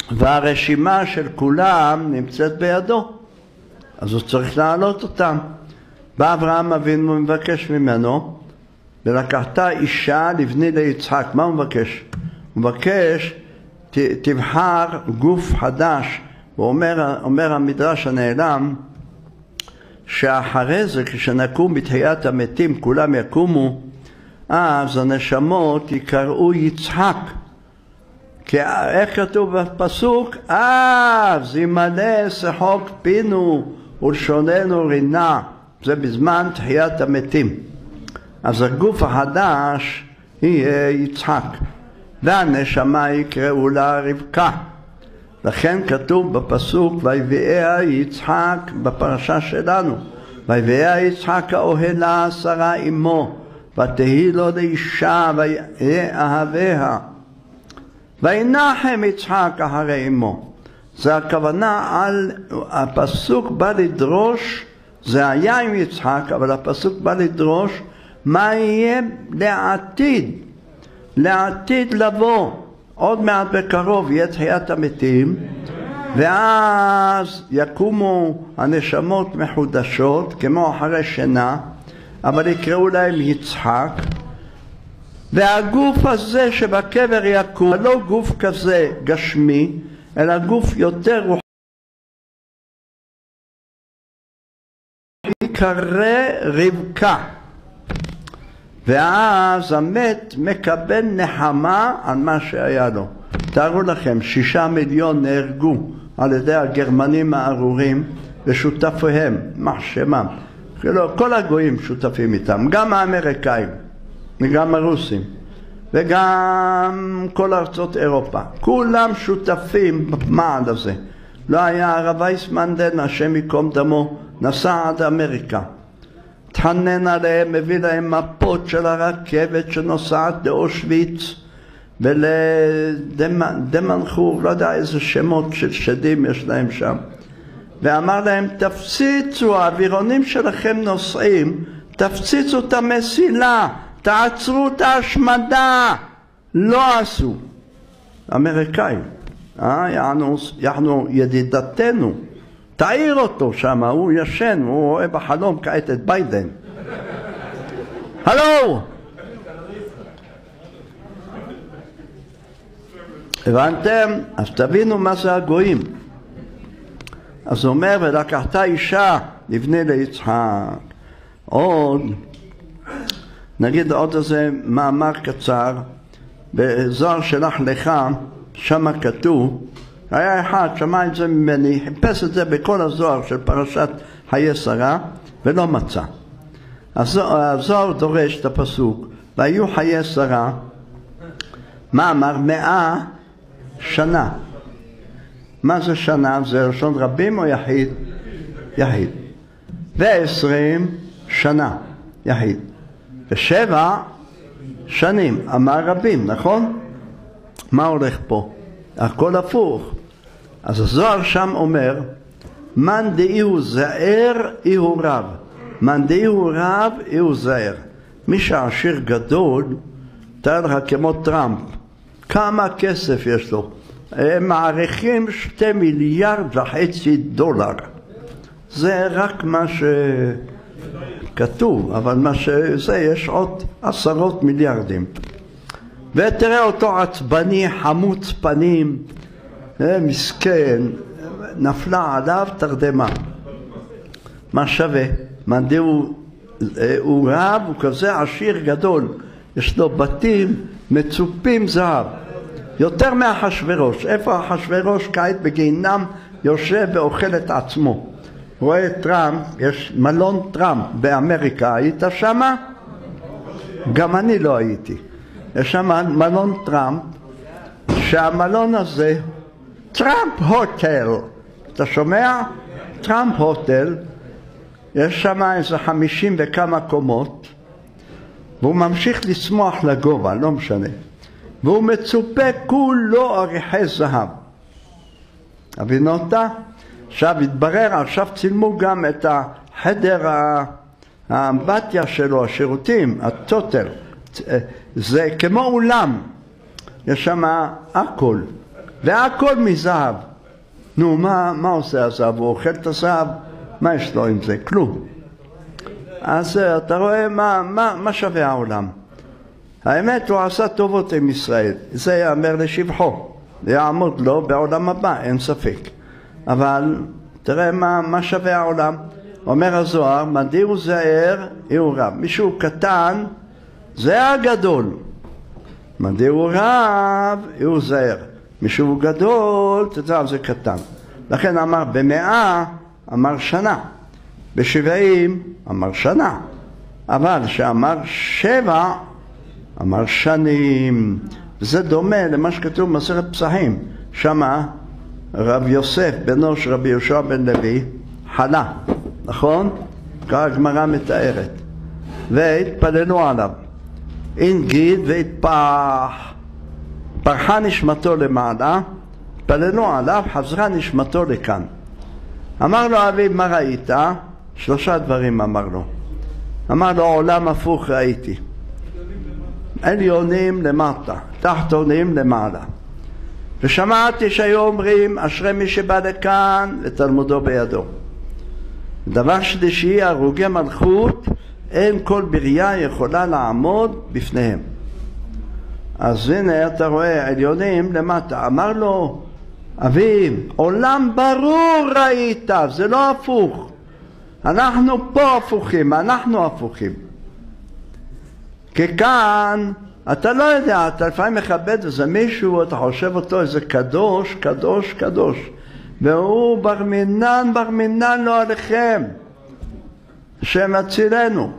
והרשימה של כולם נמצאת בידו, אז הוא צריך להעלות אותם. בא אברהם אבינו ומבקש ממנו, ולקחת אישה לבני ליצחק. מה הוא מבקש? הוא מבקש, תבחר גוף חדש. הוא אומר המדרש הנעלם, שאחרי זה כשנקום בתחיית המתים כולם יקומו, אז הנשמות יקראו יצחק. כי איך כתוב בפסוק? אז ימלא שחוק פינו ולשוננו רינה. זה בזמן תחיית המתים. אז הגוף החדש יהיה יצחק, והנשמה יקראו לה רבקה. לכן כתוב בפסוק, ויביאה יצחק בפרשה שלנו, ויביאה יצחק האוהלה שרה אמו, ותהי לו לאישה ויאהביה, וינחם יצחק אחרי אמו. זה הכוונה על הפסוק בא לדרוש, זה היה עם יצחק, אבל הפסוק בא לדרוש מה יהיה לעתיד לבוא. עוד מעט בקרוב יהיה תחיית המתים, ואז יקומו הנשמות מחודשות כמו אחרי שינה, אבל יקראו להם יצחק. והגוף הזה שבקבר יקום, לא גוף כזה גשמי, אלא גוף יותר רוחני, יקרא רבקה. ואז המת מקבל נחמה על מה שהיה לו. תארו לכם, 6 מיליון נהרגו על ידי הגרמנים הארורים ושותפיהם, מחשמם. כל הגויים שותפים איתם, גם האמריקאים וגם הרוסים וגם כל ארצות אירופה. כולם שותפים במעל הזה. לא היה הרב וייסמנדל, השם ייקום דמו, נסע עד אמריקה. תחנן עליהם, מביא להם מפות של הרכבת שנוסעת לאושוויץ ולדמנחור, לא יודע איזה שמות של שדים יש להם שם. ואמר להם, תפציצו, האווירונים שלכם נוסעים, תפציצו את המסילה, תעצרו את ההשמדה. לא עשו. אמריקאים, יחנו ידידתנו, תעיר אותו שם, הוא ישן, הוא רואה בחלום כעת את ביידן. הלו! הבנתם? אז תבינו מה זה הגויים. אז הוא אומר, ולקחת אישה לבני ליצחק. נגיד עוד איזה מאמר קצר, בזוהר שלח לך, שם כתוב, היה אחד, שמע את זה ממני, חיפש את זה בכל הזוהר של פרשת חיי שרה, ולא מצא. הזוהר דורש את הפסוק, והיו חיי שרה, מה אמר? 100 שנה. מה זה שנה? זה לשון רבים או יחיד? יחיד. 20 שנה, יחיד. 7 שנים, אמר רבים, נכון? מה הולך פה? הכל הפוך. אז הזוהר שם אומר, מן דאיהו זער איהו רב. מן דאיהו רב איהו זער. מי שעשיר גדול, תאר לך כמו טראמפ. כמה כסף יש לו? הם מעריכים 2.5 מיליארד דולר. זה רק מה שכתוב, אבל מה שזה יש עוד 10 מיליארדים. ותראה אותו עצבני, חמוץ פנים, מסכן, נפלה עליו תרדמה. מה שווה? מנדי הוא רב, הוא כזה עשיר גדול, יש לו בתים מצופים זהב, יותר מאחשוורוש. איפה אחשוורוש? כעת בגיהינום יושב ואוכל את עצמו. רואה טראמפ, יש מלון טראמפ באמריקה, היית שמה? גם אני לא הייתי. יש שם מלון טראמפ, שהמלון הזה, טראמפ הוטל, אתה שומע? טראמפ הוטל, יש שם איזה 50 וכמה קומות, והוא ממשיך לצמוח לגובה, לא משנה. והוא מצופה כולו עריכי זהב. הבינותה? עכשיו התברר, עכשיו צילמו גם את החדר האמבטיה שלו, השירותים, הטוטל. זה כמו אולם, יש שם הכל, והכל מזהב. נו, מה עושה הזהב? הוא אוכל את הזהב? מה יש לו עם זה? כלום. אז אתה רואה מה שווה העולם. האמת, הוא עשה טובות עם ישראל. זה יאמר לשבחו. זה יעמוד לו בעולם הבא, אין ספק. אבל תראה מה שווה העולם. אומר הזוהר, מדי הוא זהר, הוא רב. מישהו קטן, זה הגדול. מדי הוא רב, הוא זהר. מישהו גדול, תדע, זה קטן. לכן אמר ב100, אמר שנה. ב70, אמר שנה. אבל שאמר 7, אמר שנים. וזה דומה למה שכתוב במסכת פסחים. שמה רב יוסף בנו של רבי יהושע בן לוי חלה, נכון? כך הגמרא מתארת. והתפללו עליו. הנגיד והתפח. פרחה נשמתו למעלה, התפללו עליו, חזרה נשמתו לכאן. אמר לו אביו, מה ראית? 3 דברים אמר לו. אמר לו, עולם הפוך ראיתי. עליונים למטה, תחתונים למעלה. ושמעתי שהיו אומרים, אשרי מי שבא לכאן ותלמודו בידו. דבר שלישי, הרוגי מלכות, אין כל בריאה יכולה לעמוד בפניהם. אז הנה אתה רואה, עליונים למטה. אמר לו, אביו, עולם ברור ראית, זה לא הפוך. אנחנו פה הפוכים, אנחנו הפוכים. כי כאן, אתה לא יודע, אתה לפעמים מכבד איזה מישהו, אתה חושב אותו איזה קדוש, קדוש, קדוש. והוא בר מינן לא עליכם. השם הצילנו.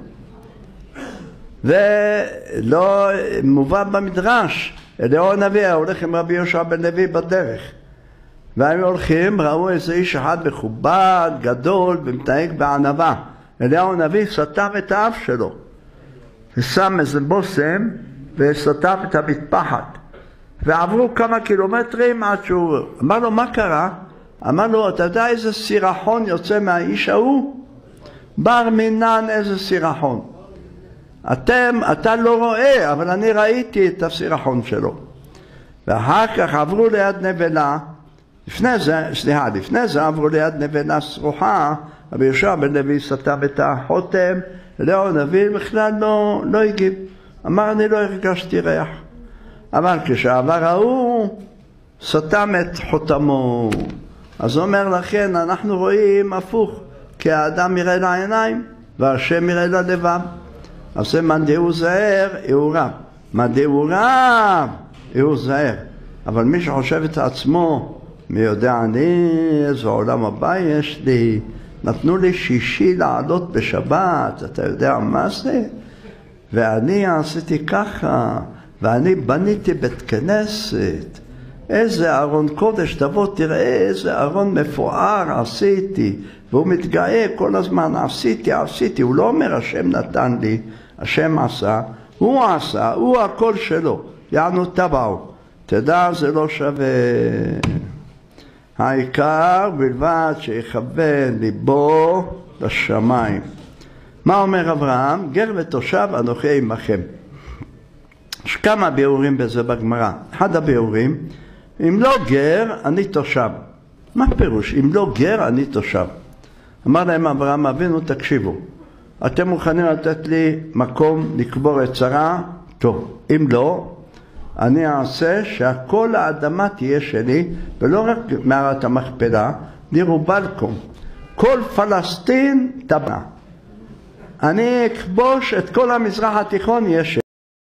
ולא מובא במדרש. אליהו הנביא הולך עם רבי יהושע בן לוי בדרך. והם הולכים, ראו איזה איש אחד מכובד, גדול, ומתנהג בענווה. אליהו הנביא סתם את האף שלו. ושם איזה בושם, וסתם את המטפחת. ועברו כמה קילומטרים עד שהוא... אמר לו, מה קרה? אמר לו, אתה יודע איזה סירחון יוצא מהאיש ההוא? בר מינן איזה סירחון. אתה לא רואה, אבל אני ראיתי את הסירחון שלו. ואחר כך עברו ליד נבלה, לפני זה עברו ליד נבלה סרוחה, רבי יהושע בן לוי סתם את החותם, אליהו הנביא בכלל לא הגיב. אמר, אני לא הרגשתי ריח. אבל כשעבר ההוא, סתם את חותמו. אז הוא אומר לכן, אנחנו רואים הפוך, כי האדם יראה לעיניים, והשם יראה ללבב. אז זה מדי הוא זהר, הוא רב. מדי הוא רב, הוא זהר. אבל מי שחושב את עצמו, מי יודע אני, איזה עולם הבא יש לי, נתנו לי 6 לעלות בשבת, אתה יודע מה זה? ואני עשיתי ככה, ואני בניתי בית כנסת. איזה ארון קודש, תבוא תראה איזה ארון מפואר עשיתי. והוא מתגאה כל הזמן, עשיתי. הוא לא אומר השם נתן לי, השם עשה, הוא עשה, הוא הכל שלו. יענו טבעו. תדע, זה לא שווה. העיקר בלבד שיכוון ליבו לשמיים. מה אומר אברהם? גר ותושב אנוכי עמכם. יש כמה ביאורים בזה בגמרא. אחד הביאורים, אם לא גר, אני תושב. מה פירוש? אם לא גר, אני תושב. אמר להם אברהם אבינו, תקשיבו. אתם מוכנים לתת לי מקום לקבור את שרה? טוב. אם לא, אני אעשה שהכל האדמה תהיה שלי, ולא רק מערת המכפלה, דירו בלקום. כל פלסטין טבע. אני אכבוש את כל המזרח התיכון, יהיה שלי.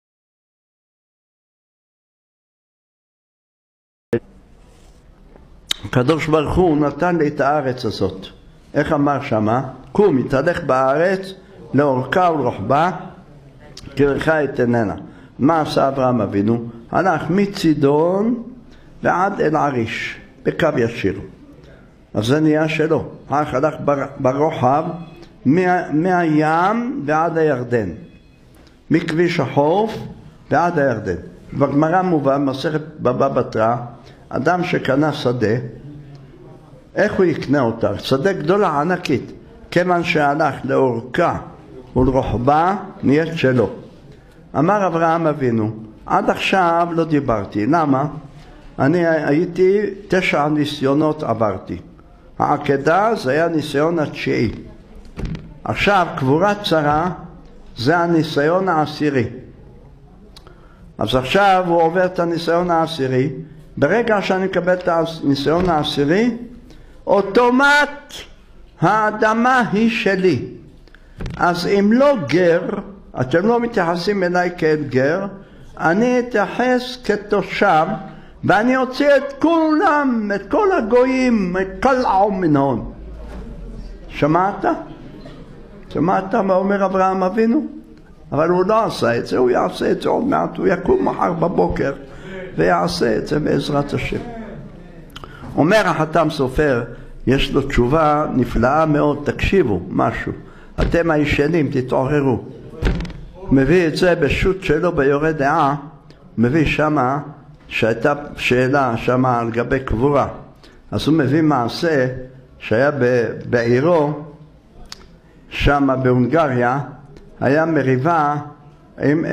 הקדוש ברוך הוא נתן לי את הארץ הזאת. איך אמר שמה? קום, יתהלך בארץ, לאורכה ולרוחבה, קרחה אתננה. מה עשה אברהם אבינו? הלך מצידון ועד אל עריש, בקו ישיר. אז זה נהיה שלו. הלך ברוחב, מהים ועד הירדן. מכביש החוף ועד הירדן. בגמרא מובא, מסכת בבא בתרא, אדם שקנה שדה, איך הוא יקנה אותה? שדה גדולה, ענקית. כיוון שהלך לאורכה ולרוחבה, נהיית שלו. אמר אברהם אבינו, עד עכשיו לא דיברתי. למה? אני הייתי 9 ניסיונות עברתי. העקדה זה היה ניסיון התשיעי. עכשיו קבורה צרה זה הניסיון העשירי. אז עכשיו הוא עובר את הניסיון העשירי. ברגע שאני מקבל את הניסיון העשירי, אוטומט האדמה היא שלי. אז אם לא גר, אתם לא מתייחסים אליי כאל גר, אני אתייחס כתושב, ואני אוציא את כולם, את כל הגויים, את כל העומנון. שמעת? שמעת מה אומר אברהם אבינו? אבל הוא לא עשה את זה, הוא יעשה את זה עוד מעט, הוא יקום מחר בבוקר ויעשה את זה בעזרת השם. אומר החתם סופר, יש לו תשובה נפלאה מאוד, תקשיבו משהו. אתם הישנים, תתעוררו. מביא את זה בשו"ת שלו ביורה דעה, מביא שמה שהייתה שאלה שמה על גבי קבורה. אז הוא מביא מעשה שהיה בעירו, שמה בהונגריה, היה מריבה עם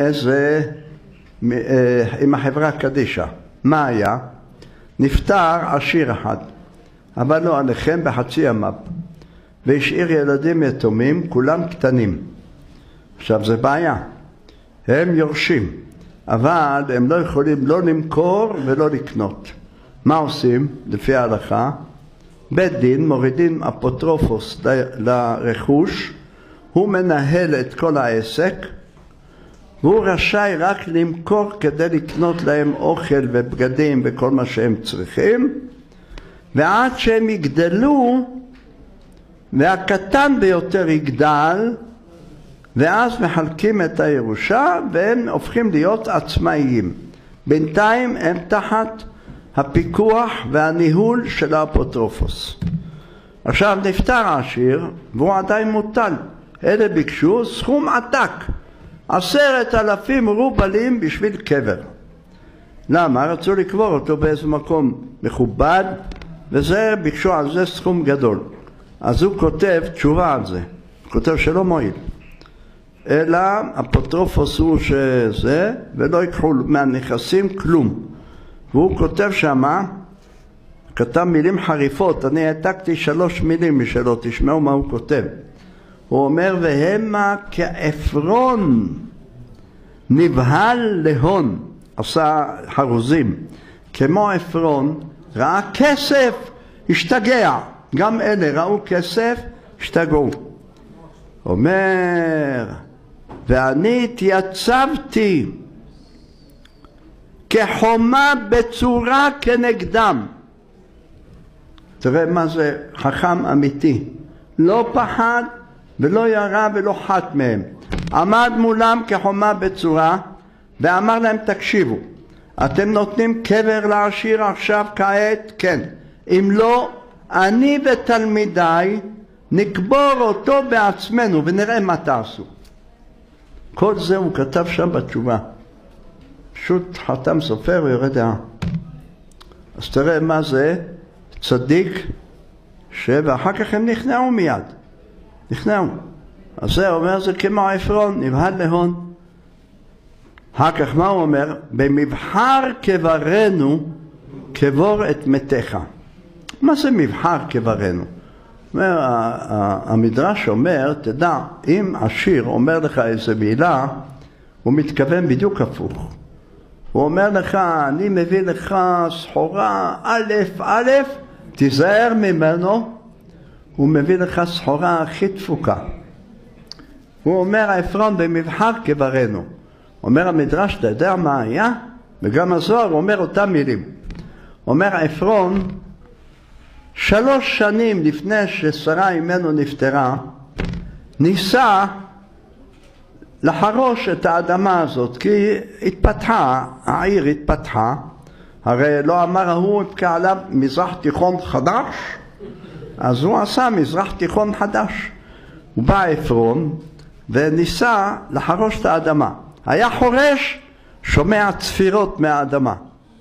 עם החברה קדישה. מה היה? נפטר עשיר אחד, אבל לא עליכם בחצי ימיו, והשאיר ילדים יתומים, כולם קטנים. עכשיו זה בעיה, הם יורשים, אבל הם לא יכולים לא למכור ולא לקנות. מה עושים לפי ההלכה? בית דין מורידים אפוטרופוס לרכוש, הוא מנהל את כל העסק, והוא רשאי רק למכור כדי לקנות להם אוכל ובגדים וכל מה שהם צריכים, ועד שהם יגדלו, והקטן ביותר יגדל, ואז מחלקים את הירושה והם הופכים להיות עצמאיים. בינתיים הם תחת הפיקוח והניהול של האפוטרופוס. עכשיו נפטר העשיר והוא עדיין מוטל. אלה ביקשו סכום עתק, 10,000 רובלים בשביל קבר. למה? רצו לקבור אותו באיזה מקום מכובד, וזה ביקשו על זה סכום גדול. אז הוא כותב תשובה על זה, הוא כותב שלא מועיל, אלא אפוטרופוס הוא שזה, ולא יקחו מהנכסים כלום. והוא כותב שמה, כתב מילים חריפות, אני העתקתי 3 מילים משלו, תשמעו מה הוא כותב. הוא אומר, והמה כאפרון נבהל להון, עשה חרוזים, כמו אפרון, ראה כסף, השתגע. גם אלה ראו כסף, השתגעו. אומר, ואני התייצבתי כחומה בצורה כנגדם. תראה מה זה חכם אמיתי. לא פחד ולא ירא ולא חת מהם. עמד מולם כחומה בצורה ואמר להם, תקשיבו, אתם נותנים קבר לעשיר עכשיו כעת? כן. אם לא, אני ותלמידיי נקבור אותו בעצמנו ונראה מה תעשו. כל זה הוא כתב שם בתשובה. פשוט חתם סופר ויורה דעה. אז תראה מה זה צדיק, ואחר כך הם נכנעו מיד. נכנעו. אז זה אומר, זה כמו עפרון, נבהל להון. אחר כך מה הוא אומר? במבחר קברנו קבור את מתיך. מה זה מבחר קברנו? המדרש אומר, תדע, אם עשיר אומר לך איזה מילה, הוא מתכוון בדיוק הפוך. הוא אומר לך, אני מביא לך סחורה א', תיזהר ממנו, הוא מביא לך סחורה הכי דפוקה. הוא אומר, העפרון במבחר קברנו. אומר המדרש, אתה יודע מה היה? וגם הזוהר אומר אותם מילים. אומר העפרון, 3 שנים לפני ששרה ממנו נפטרה, ניסה לחרוש את האדמה הזאת, כי התפתחה, העיר התפתחה. הרי לא אמר ההוא יבקע עליו מזרח תיכון חדש, אז הוא עשה מזרח תיכון חדש. הוא בא עפרון וניסה לחרוש את האדמה. היה חורש, שומע צפירות מהאדמה.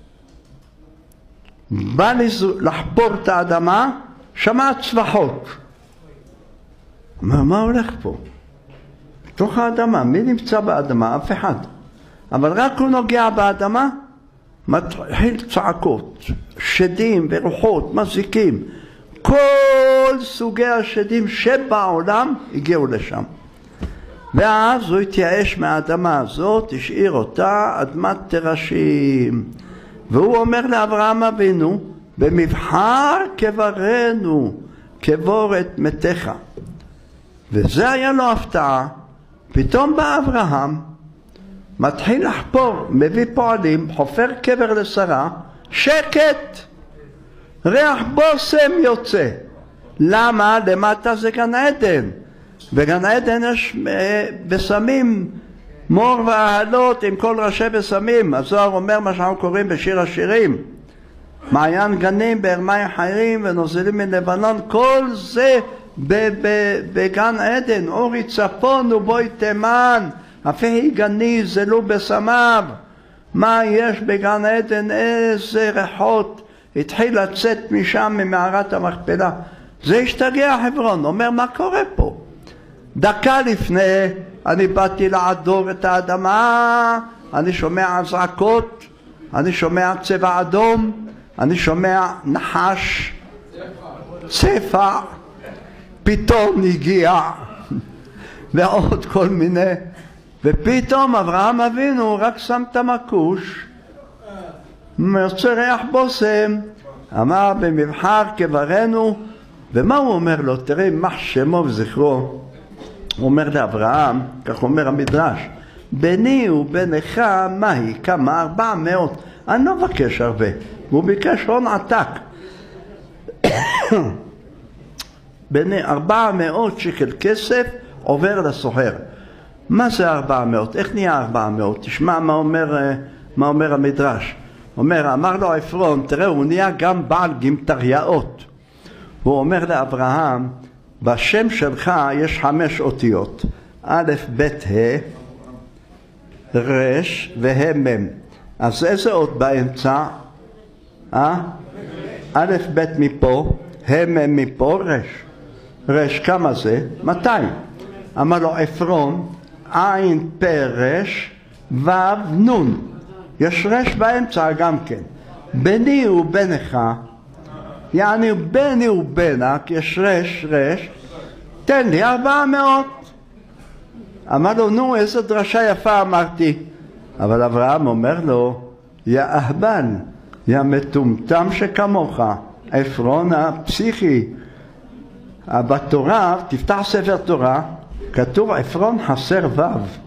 בא לחפור את האדמה, שמע צווחות. אומר, מה הולך פה? בתוך האדמה, מי נמצא באדמה? אף אחד. אבל רק הוא נוגע באדמה, מתחיל צעקות, שדים ורוחות, מזיקים. כל סוגי השדים שבעולם הגיעו לשם. ואז הוא התייאש מהאדמה הזאת, השאיר אותה אדמת תרשים. והוא אומר לאברהם אבינו, במבחר קברנו, קבור את מתך. וזה היה לו הפתעה. פתאום בא אברהם, מתחיל לחפור, מביא פועלים, חופר קבר לשרה, שקט, ריח בוסם יוצא. למה? למטה זה גן עדן. בגן עדן יש בשמים מור ואהלות עם כל ראשי בשמים. הזוהר אומר מה שאנחנו קוראים בשיר השירים, מעיין גנים באר מים חיים ונוזלים מלבנון, כל זה בגן עדן. אורי צפון ובוי תימן, אפי גני זלו בסמיו. מה יש בגן עדן? איזה ריחות התחיל לצאת משם ממערת המכפלה. זה השתגע חברון. אומר מה קורה פה? דקה לפני אני באתי לעדור את האדמה, אני שומע אזעקות, אני שומע צבע אדום, אני שומע נחש, צפע, פתאום הגיע ועוד כל מיני. ופתאום אברהם אבינו רק שם את המקוש, יוצא ריח בוסם, אמר במבחר קברנו. ומה הוא אומר לו? תראה מה שמו וזכרו. הוא אומר לאברהם, כך אומר המדרש, ביני ובינך מהי? כמה? 400. אני לא מבקש הרבה. הוא ביקש הון עתק. ביני 400 שקל כסף עובר לסוחר. מה זה 400? איך נהיה 400? תשמע מה אומר המדרש. אמר לו עפרון, תראה, הוא נהיה גם בעל גמטריות. הוא אומר לאברהם, בשם שלך יש 5 אותיות, א' ב' ה' ר' וה' מ'. אז איזה אות באמצע? א' ב' מפה, ה' מ' מפה, ר' כמה זה? 200. אמר לו עפרון, עין פ' ר' ו' נ', יש ר' באמצע גם כן. ביני ובינך, יעני ביני ובינך יש ר', תן לי 400. אמר לו, נו, איזו דרשה יפה אמרתי. אבל אברהם אומר לו, יא אהבל, יא מטומטם שכמוך, עפרון הפסיכי. בתורה, תפתח ספר תורה, כתוב עפרון חסר ו'.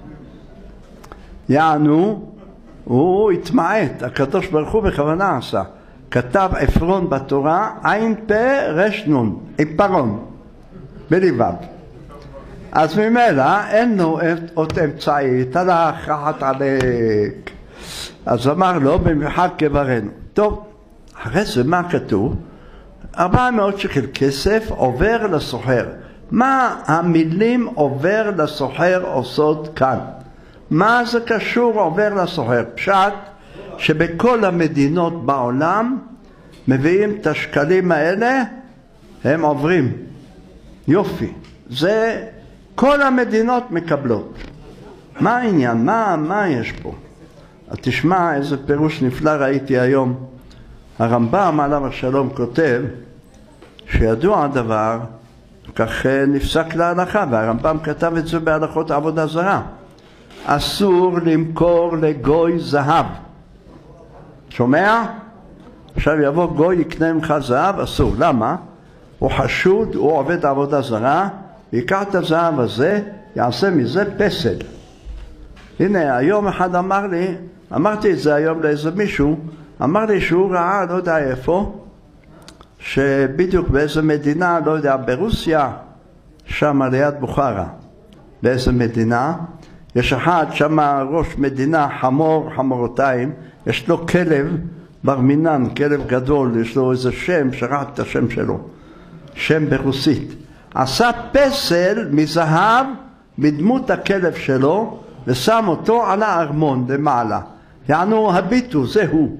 יענו, הוא התמעט, הקדוש ברוך הוא בכוונה עשה. כתב עפרון בתורה, עין פה רש נון, עיפרון, בלי ו'. אז ממילא אין לו עוד אמצעי, תלך רחת עליק. אז אמר לו, במבחר קברנו. טוב, אחרי זה מה כתוב? 400 שקל כסף עובר לסוחר. מה המילים עובר לסוחר עושות כאן? מה זה קשור עובר לסוחר? פשט שבכל המדינות בעולם מביאים את השקלים האלה, הם עוברים. יופי. זה כל המדינות מקבלות. מה העניין? מה יש פה? תשמע איזה פירוש נפלא ראיתי היום. הרמב"ם עליו השלום כותב שידוע הדבר, כך נפסק להלכה, והרמב"ם כתב את זה בהלכות עבודה זרה. אסור למכור לגוי זהב. שומע? עכשיו יבוא גוי יקנה ממך זהב, אסור. למה? הוא חשוד, הוא עובד עבודה זרה, ייקח את הזהב הזה, יעשה מזה פסל. הנה, היום אחד אמר לי, אמרתי את זה היום לאיזה מישהו, אמר לי שהוא ראה, לא יודע איפה, שבדיוק באיזה מדינה, לא יודע, ברוסיה, שם ליד בוכרה, באיזה מדינה, יש אחד שם ראש מדינה, חמורותיים, יש לו כלב בר מינן, כלב גדול, יש לו איזה שם, שכחתי את השם שלו, שם ברוסית. עשה פסל מזהב בדמות הכלב שלו, ושם אותו על הארמון למעלה. יענו הביטו, זה הוא.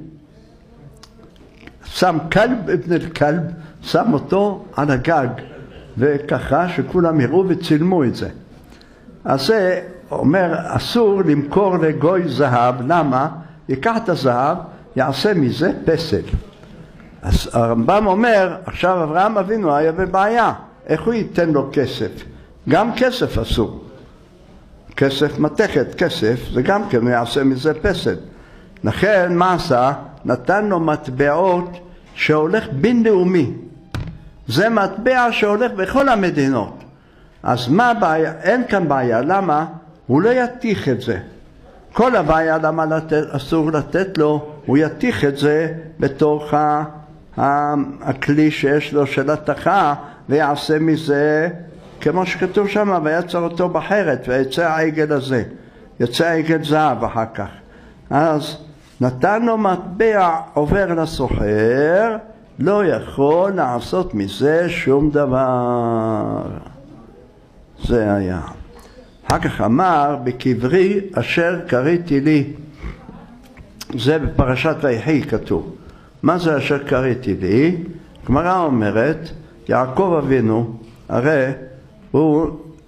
שם כלב אבן אל-כלב, שם אותו על הגג, וככה שכולם יראו וצילמו את זה. אז זה אומר, אסור למכור לגוי זהב. למה? ייקח את הזהב, יעשה מזה פסל. אז הרמב"ם אומר, עכשיו אברהם אבינו היה בבעיה, איך הוא ייתן לו כסף? גם כסף אסור. כסף מתכת, כסף, זה גם כן, הוא יעשה מזה פסל. לכן מה עשה? נתן לו מטבעות שהולך בינלאומי. זה מטבע שהולך בכל המדינות. אז מה הבעיה? אין כאן בעיה, למה? הוא לא יתיך את זה. כל הבעיה למה אסור לתת לו, הוא יתיך את זה בתוך הכלי שיש לו של התכה, ויעשה מזה, כמו שכתוב שם, ויצר אותו בחרת, ויצא העגל הזה. יצא העגל זהב אחר כך. אז נתן לו מטבע עובר לסוחר, לא יכול לעשות מזה שום דבר. זה היה. אחר כך אמר, בקברי אשר קראתי לי, זה בפרשת ויחי כתוב. מה זה אשר קראתי לי? גמרא אומרת, יעקב אבינו, הרי הוא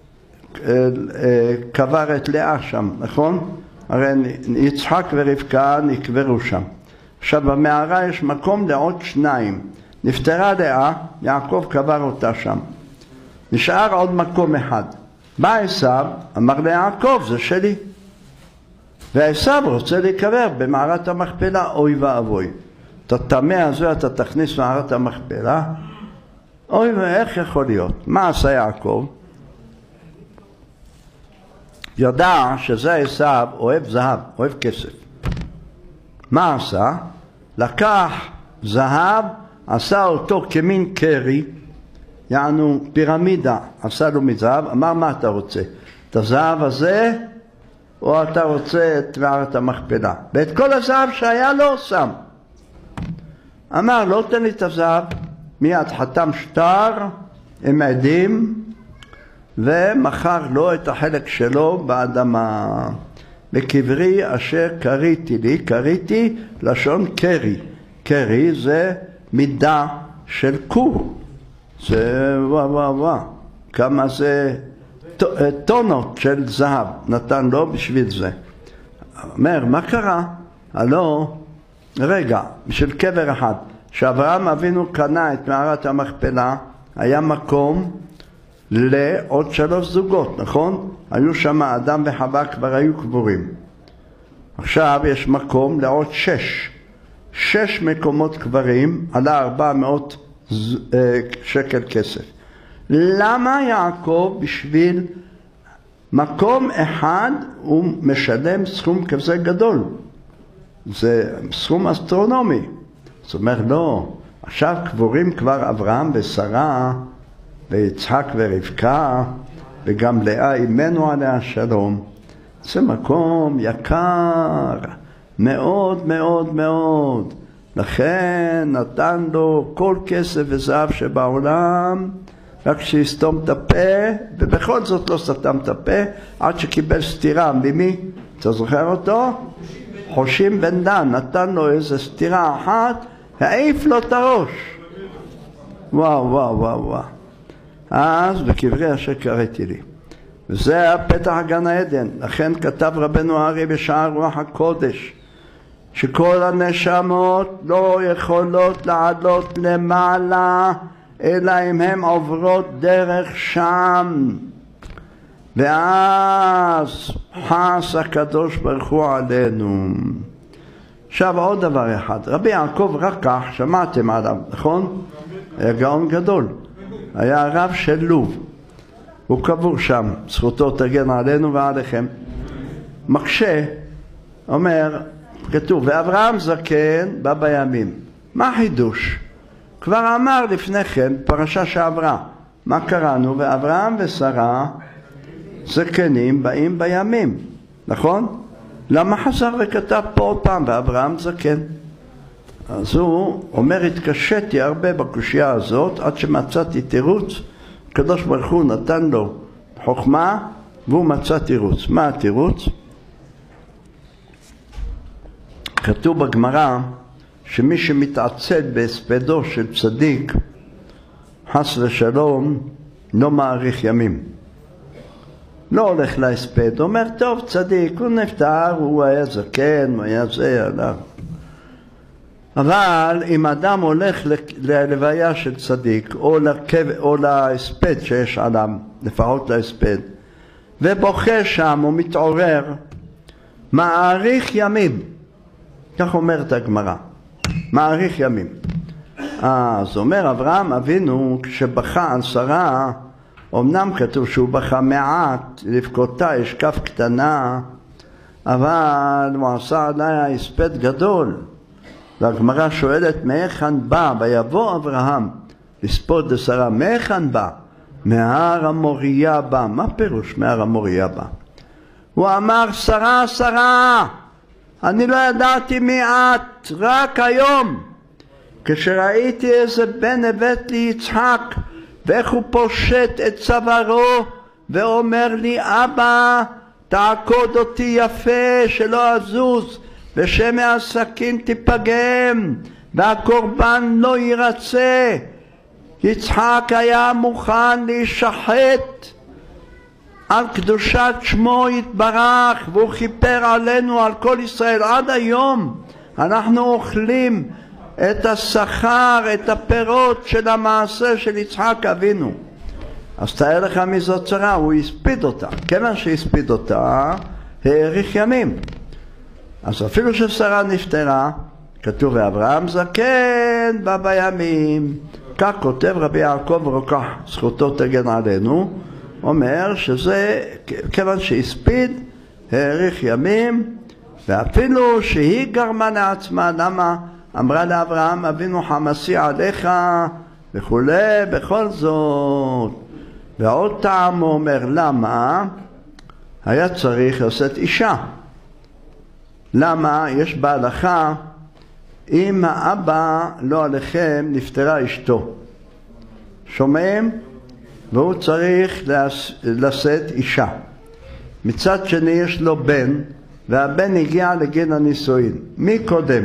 קבר את לאה שם, נכון? הרי יצחק ורבקה נקברו שם. עכשיו במערה יש מקום לעוד שניים. נפטרה לאה, יעקב קבר אותה שם. נשאר עוד מקום אחד. בא עשיו, אמר ליעקב, זה שלי. ועשיו רוצה להיקבר במערת המכפלה, אוי ואבוי. את הטמא הזה אתה תכניס במערת המכפלה? אוי ואיך יכול להיות? מה עשה יעקב? ידע שזה עשיו אוהב זהב, אוהב כסף. מה עשה? לקח זהב, עשה אותו כמין קרי, יענו פירמידה, עשה לו מזהב, אמר מה אתה רוצה? את הזהב הזה או אתה רוצה את מערת המכפלה? ואת כל הזהב שהיה לו שם. אמר לא תן לי את הזהב, מיד חתם שטר עם עדים ומכר לו את החלק שלו באדמה. בקברי אשר קריתי לי, קריתי לשון קרי. קרי זה מידה של קור. זה וואו. כמה זה טונות של זהב נתן לו בשביל זה. אומר, מה קרה? הלא, רגע, בשביל קבר אחד. שאברהם אבינו קנה את מערת המכפלה, היה מקום לעוד 3 זוגות, נכון? היו שם אדם וחווה כבר היו קבורים. עכשיו יש מקום לעוד 6. 6 מקומות קברים, עלה 400 שקל כסף. למה יעקב בשביל מקום אחד הוא משלם סכום כזה גדול? זה סכום אסטרונומי. זאת אומרת, לא, עכשיו קבורים כבר אברהם ושרה ויצחק ורבקה וגם לאה אמנו עליה שלום. זה מקום יקר מאוד מאוד מאוד. לכן נתן לו כל כסף וזהב שבעולם, רק שיסתום את הפה, ובכל זאת לא סתם את הפה, עד שקיבל סתירה. ממי? אתה זוכר אותו? חושים בן דן, נתן לו איזו סתירה אחת, העיף לו את הראש. וואו. אז בקברי אשר קראתי לי. וזה הפתח גן העדן. לכן כתב רבנו הארי בשער רוח הקודש, שכל הנשמות לא יכולות לעלות למעלה, אלא אם הן עוברות דרך שם. ואז חס הקדוש ברוך הוא עלינו. עכשיו עוד דבר אחד, רבי יעקב רקח, שמעתם עליו, נכון? היה גאון גדול, היה הרב של לוב, הוא קבור שם, זכותו תגן עלינו ועליכם. מקשה, אומר, כתוב, ואברהם זקן בא בימים. מה חידוש? כבר אמר לפני כן, פרשה שעברה, מה קראנו? ואברהם ושרה זקנים באים בימים, נכון? למה חזר וכתב פה עוד פעם, ואברהם זקן? אז הוא אומר, התקשיתי הרבה בקושייה הזאת, עד שמצאתי תירוץ, הקדוש ברוך הוא נתן לו חוכמה, והוא מצא תירוץ. מה התירוץ? כתוב בגמרא, שמי שמתעצל בהספדו של צדיק, חס ושלום, לא מאריך ימים. לא הולך להספד, אומר, טוב צדיק, הוא נפטר, הוא היה זקן, הוא היה זה, עליו. אבל אם אדם הולך ללוויה של צדיק, או להספד שיש עליו, לפחות להספד, ובוכה שם ומתעורר, מאריך ימים, כך אומרת הגמרא, מאריך ימים. אז אומר אברהם אבינו, כשבכה על שרה, אמנם כתוב שהוא בכה מעט, לבכותה יש כף קטנה, אבל הוא עשה עליה הספד גדול. והגמרא שואלת מאיכן בא, ויבוא אברהם לספוד לשרה, מאיכן בא? מהר המוריה בא. מה פירוש מהר המוריה בא? הוא אמר, שרה, שרה, אני לא ידעתי מי את, רק היום, כשראיתי איזה בן הבאת לי יצחק, ואיך הוא פושט את צווארו, ואומר לי, אבא, תעקוד אותי יפה, שלא אזוז, ושמא הסכין תיפגם, והקורבן לא ירצה. יצחק היה מוכן להישחט על קדושת שמו יתברך, והוא כיפר עלינו, על כל ישראל. עד היום אנחנו אוכלים את השכר, את הפירות של המעשה של יצחק אבינו. אז תאר לך מי זאת שרה, הוא הספיד אותה. כיוון שהספיד אותה, האריך ימים. אז אפילו ששרה נפטרה, כתוב ואברהם זקן בא בימים. כך כותב רבי יעקב רוקח, זכותו תגן עלינו, אומר שזה כיוון שהספיד, האריך ימים, ואפילו שהיא גרמה לעצמה, למה אמרה לאברהם אבינו חמסי עליך וכולי, בכל זאת. ועוד טעם אומר למה היה צריך לעשות אישה. למה? יש בהלכה, אם האבא לא עליכם נפטרה אשתו, שומעים? והוא צריך לשאת אישה. מצד שני יש לו בן, והבן הגיע לגיל הנישואין. מי קודם?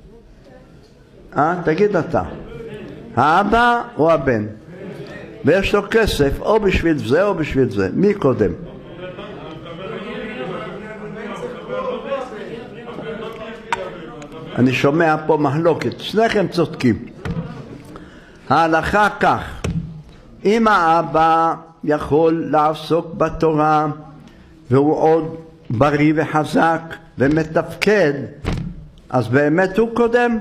תגיד אתה. האבא או הבן? ויש לו כסף או בשביל זה או בשביל זה. מי קודם? אני שומע פה מחלוקת, שניכם צודקים. ההלכה כך, אם האבא יכול לעסוק בתורה והוא עוד בריא וחזק ומתפקד, אז באמת הוא קודם.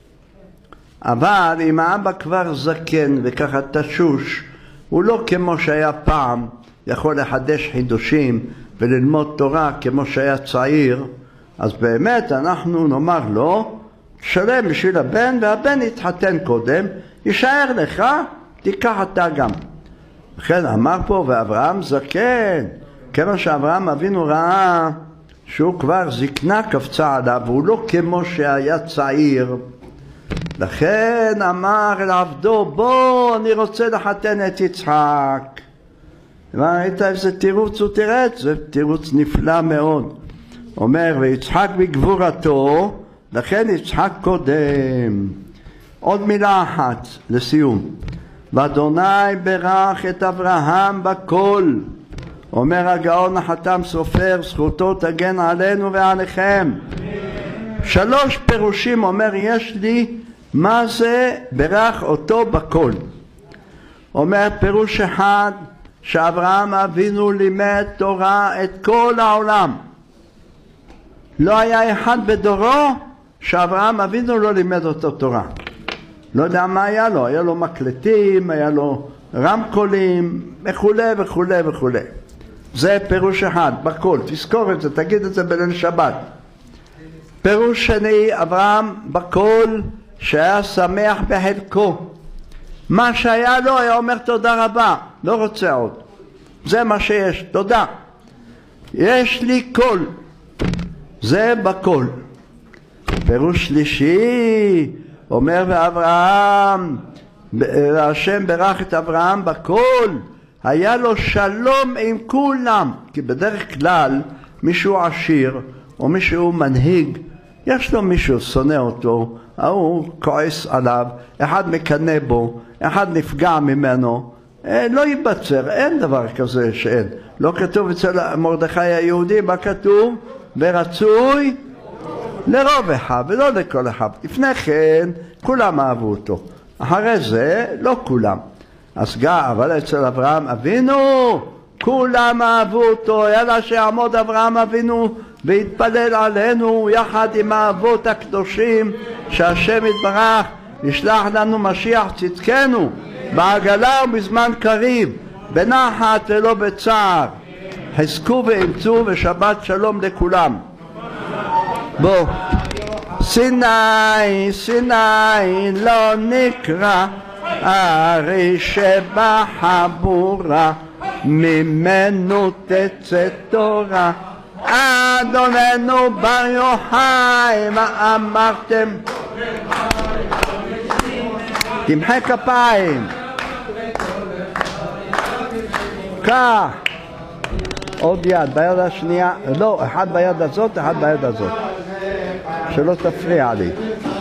אבל אם האבא כבר זקן וככה תשוש, הוא לא כמו שהיה פעם, יכול לחדש חידושים וללמוד תורה כמו שהיה צעיר, אז באמת אנחנו נאמר לו, תשלם בשביל הבן, והבן יתחתן קודם, יישאר לך, תיקח אתה גם. לכן אמר פה, ואברהם זקן, כמה שאברהם אבינו ראה שהוא כבר זקנה קפצה עליו, והוא לא כמו שהיה צעיר, לכן אמר אל עבדו, בוא, אני רוצה לחתן את יצחק. ראית איזה תירוץ הוא תירץ? זה תירוץ נפלא מאוד. אומר, ויצחק בגבורתו, לכן יצחק קודם. עוד מילה אחת לסיום. ואדוני ברך את אברהם בכל. אומר הגאון החתם סופר, זכותו תגן עלינו ועליכם. 3 פירושים אומר יש לי, מה זה ברך אותו בכל. אומר פירוש אחד, שאברהם אבינו לימד תורה את כל העולם. לא היה אחד בדורו שאברהם אבינו לא לימד אותו תורה. לא יודע מה היה לו, היה לו מקלטים, היה לו רמקולים וכולי וכולי וכולי. זה פירוש אחד, בכל, תזכור את זה, תגיד את זה בליל שבת. פירוש שני, אברהם בכל שהיה שמח בחלקו. מה שהיה לו היה אומר תודה רבה, לא רוצה עוד. זה מה שיש, תודה. יש לי קול, זה בכל. פירוש שלישי, אומר ואברהם, השם ברך את אברהם בכל, היה לו שלום עם כולם. כי בדרך כלל מישהו עשיר או מישהו מנהיג, יש לו מישהו שונא אותו, הוא כועס עליו, אחד מקנא בו, אחד נפגע ממנו, לא ייבצר, אין דבר כזה שאין. לא כתוב אצל מרדכי היהודי, מה כתוב? ורצוי לרוב אחד ולא לכל אחד. לפני כן כולם אהבו אותו, אחרי זה לא כולם. אז גם, אבל אצל אברהם אבינו כולם אהבו אותו, יאללה שיעמוד אברהם אבינו והתפלל עלינו יחד עם האבות הקדושים, שהשם יתברך ישלח לנו משיח צדקנו בעגלה ובזמן קריב, בנחת ולא בצער. חזקו ואמצו ושבת שלום לכולם. בוא. סיני סיני לא נקרא הרי שבחבורה, ממנו תצא תורה. אדוננו בר יוחאי, מה אמרתם? תמחא כפיים. כך. עוד יד, ביד השנייה, לא, אחד ביד הזאת, אחד ביד הזאת. שלא תפריע לי.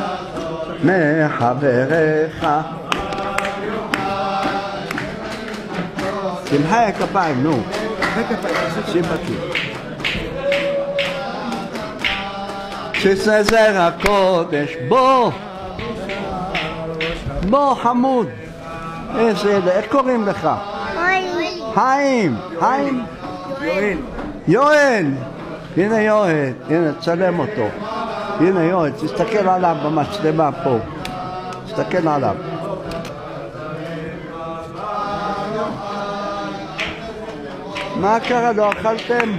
מחבריך. תמחא כפיים, נו. שים בקיר. שסזר הקודש, בוא. בוא חמוד. איך קוראים לך? חיים. חיים? יואל. יואל. הנה יואל. הנה, תצלם אותו. הנה יואל, תסתכל עליו במצלמה פה. תסתכל עליו. מה קרה? לא אכלתם?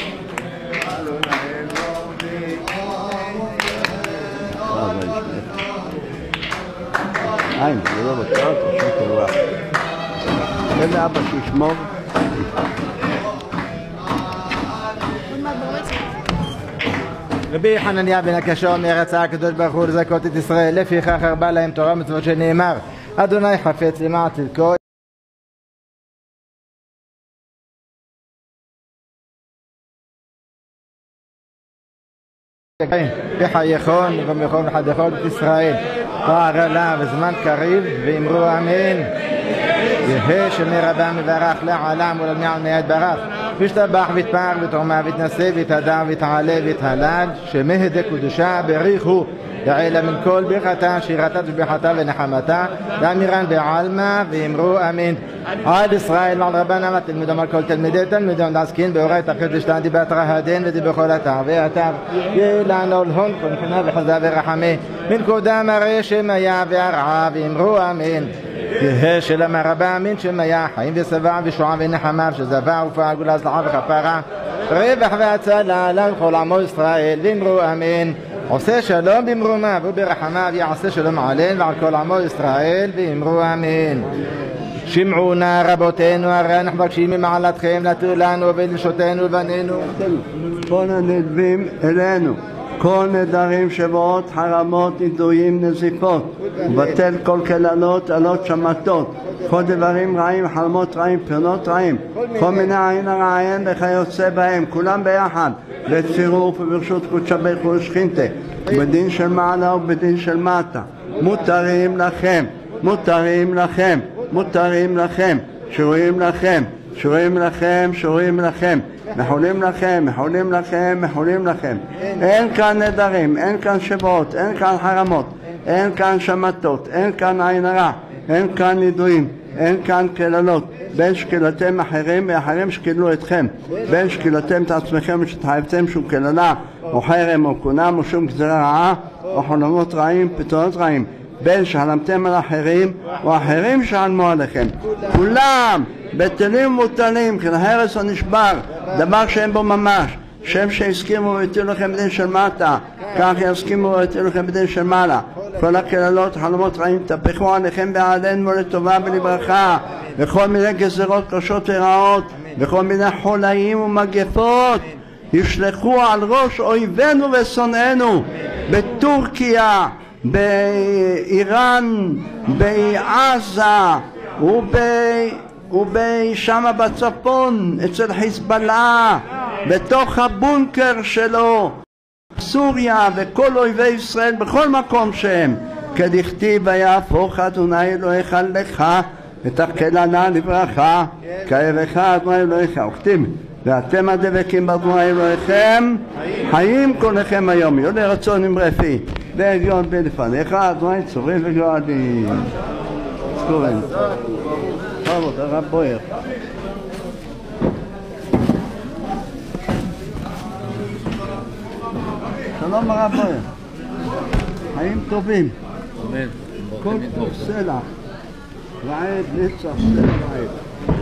אין, זה לא בטוח, תשאיר תרועה. תן לאבא שישמור. רבי חנניה בן הקשה אומר, רצה הקדוש ברוך הוא לזכות את ישראל, לפיכך הרבה להם תורה ומצוות שנאמר, אדוני חפץ למען צדקו. בחייכון ובמכון וחדכון את ישראל הערלה בזמן קריב ואמרו אמן. יהא שמי רבה מברך לעולם ולעלמי עד ברך, וישתבח ויתפאר ותרומה ויתנשא ויתהדר ויתעלה ויתהלל, שמהדה קדושה בריחו יעלה מן כל ברכתה שירתה ושבחתה ונחמתה ואמירן בעלמא ואמרו אמן. עד ישראל ועל רבנה ותלמידם על כל תלמידי תלמידם לעסקין באורייתא הקדוש דיבת רהדן ודי בכל אתר ואתר ילענו להון כל מבחינה וחסדה ורחמי מן קודם הרי שמיה והרעה ואמרו אמן. יהא שלמה רבה אמן שמיה חיים ושבע ושועה ונחמה ושזבה ופעה גאולה הצלחה וכפרה רווח והצלה לכל עמו ישראל ואמרו אמן. עושה שלום במרומיו וברחמיו יעשה שלום עלינו ועל כל עמו ישראל ואמרו אמן. שמעו נא רבותינו, הרי אנחנו מבקשים ממעלתכם לתת לנו ולנשותינו ובנינו כל הנדבים אלינו, כל נדרים שבועות חרמות נדויים נזיפות, ובטל כל קללות עלות שמתות, כל דברים רעים חלמות רעים פרנות רעים, כל מיני עין הרעיין וכיוצא בהם, כולם ביחד בצירוף וברשות קודשא בריך הוא ושכינתה, בדין של מעלה ובדין של מטה. מותרים לכם, מותרים לכם, מותרים לכם, שרויים לכם, שרויים לכם, שרויים לכם, מחולים לכם, מחולים לכם, מחולים לכם. אין כאן נדרים, אין כאן שבועות, אין כאן חרמות, אין כאן שמתות, אין כאן עין הרע, אין כאן נידויים, אין כאן קללות. בין שקלתם אחרים ואחרים שקלו אתכם, בין שקלתם את עצמכם ושתחייבתם שום קללה או חרם או קונם או שום גזרה רעה או חלומות רעים, פתרונות רעים, בין שהלמתם על אחרים או אחרים שעלמו עליכם, כולם בטלים ומוטלים כהרס הנשבר, דבר שאין בו ממש. שם שהסכימו ויתנו לכם בדין של מטה, כך יסכימו ויתנו לכם בדין של מעלה. כל הקללות חלומות רעים תפחו עליכם ועלינו לטובה ולברכה, וכל מיני גזרות קשות ורעות וכל מיני חולאים ומגפות ישלחו על ראש אויבינו ושונאינו בטורקיה, באיראן, בעזה שמה בצפון אצל חיזבאללה, בתוך הבונקר שלו, סוריה וכל אויבי ישראל בכל מקום שהם, כדכתיב ויהפוך אדוני אלוהיך לך ותקלנה לברכה כאבך אדוני אלוהיך. וכתיב ואתם הדבקים באדוני אלוהיכם חיים כולכם היום, יהיו לרצון עם רפי, והגיון בלפניך, אדוני צורים וגואלים. סקורן. חמוד, הרב בויר. שלום הרב בויר. חיים טובים. אמן. כל טוב סלע. רעב נצח סלע רעב.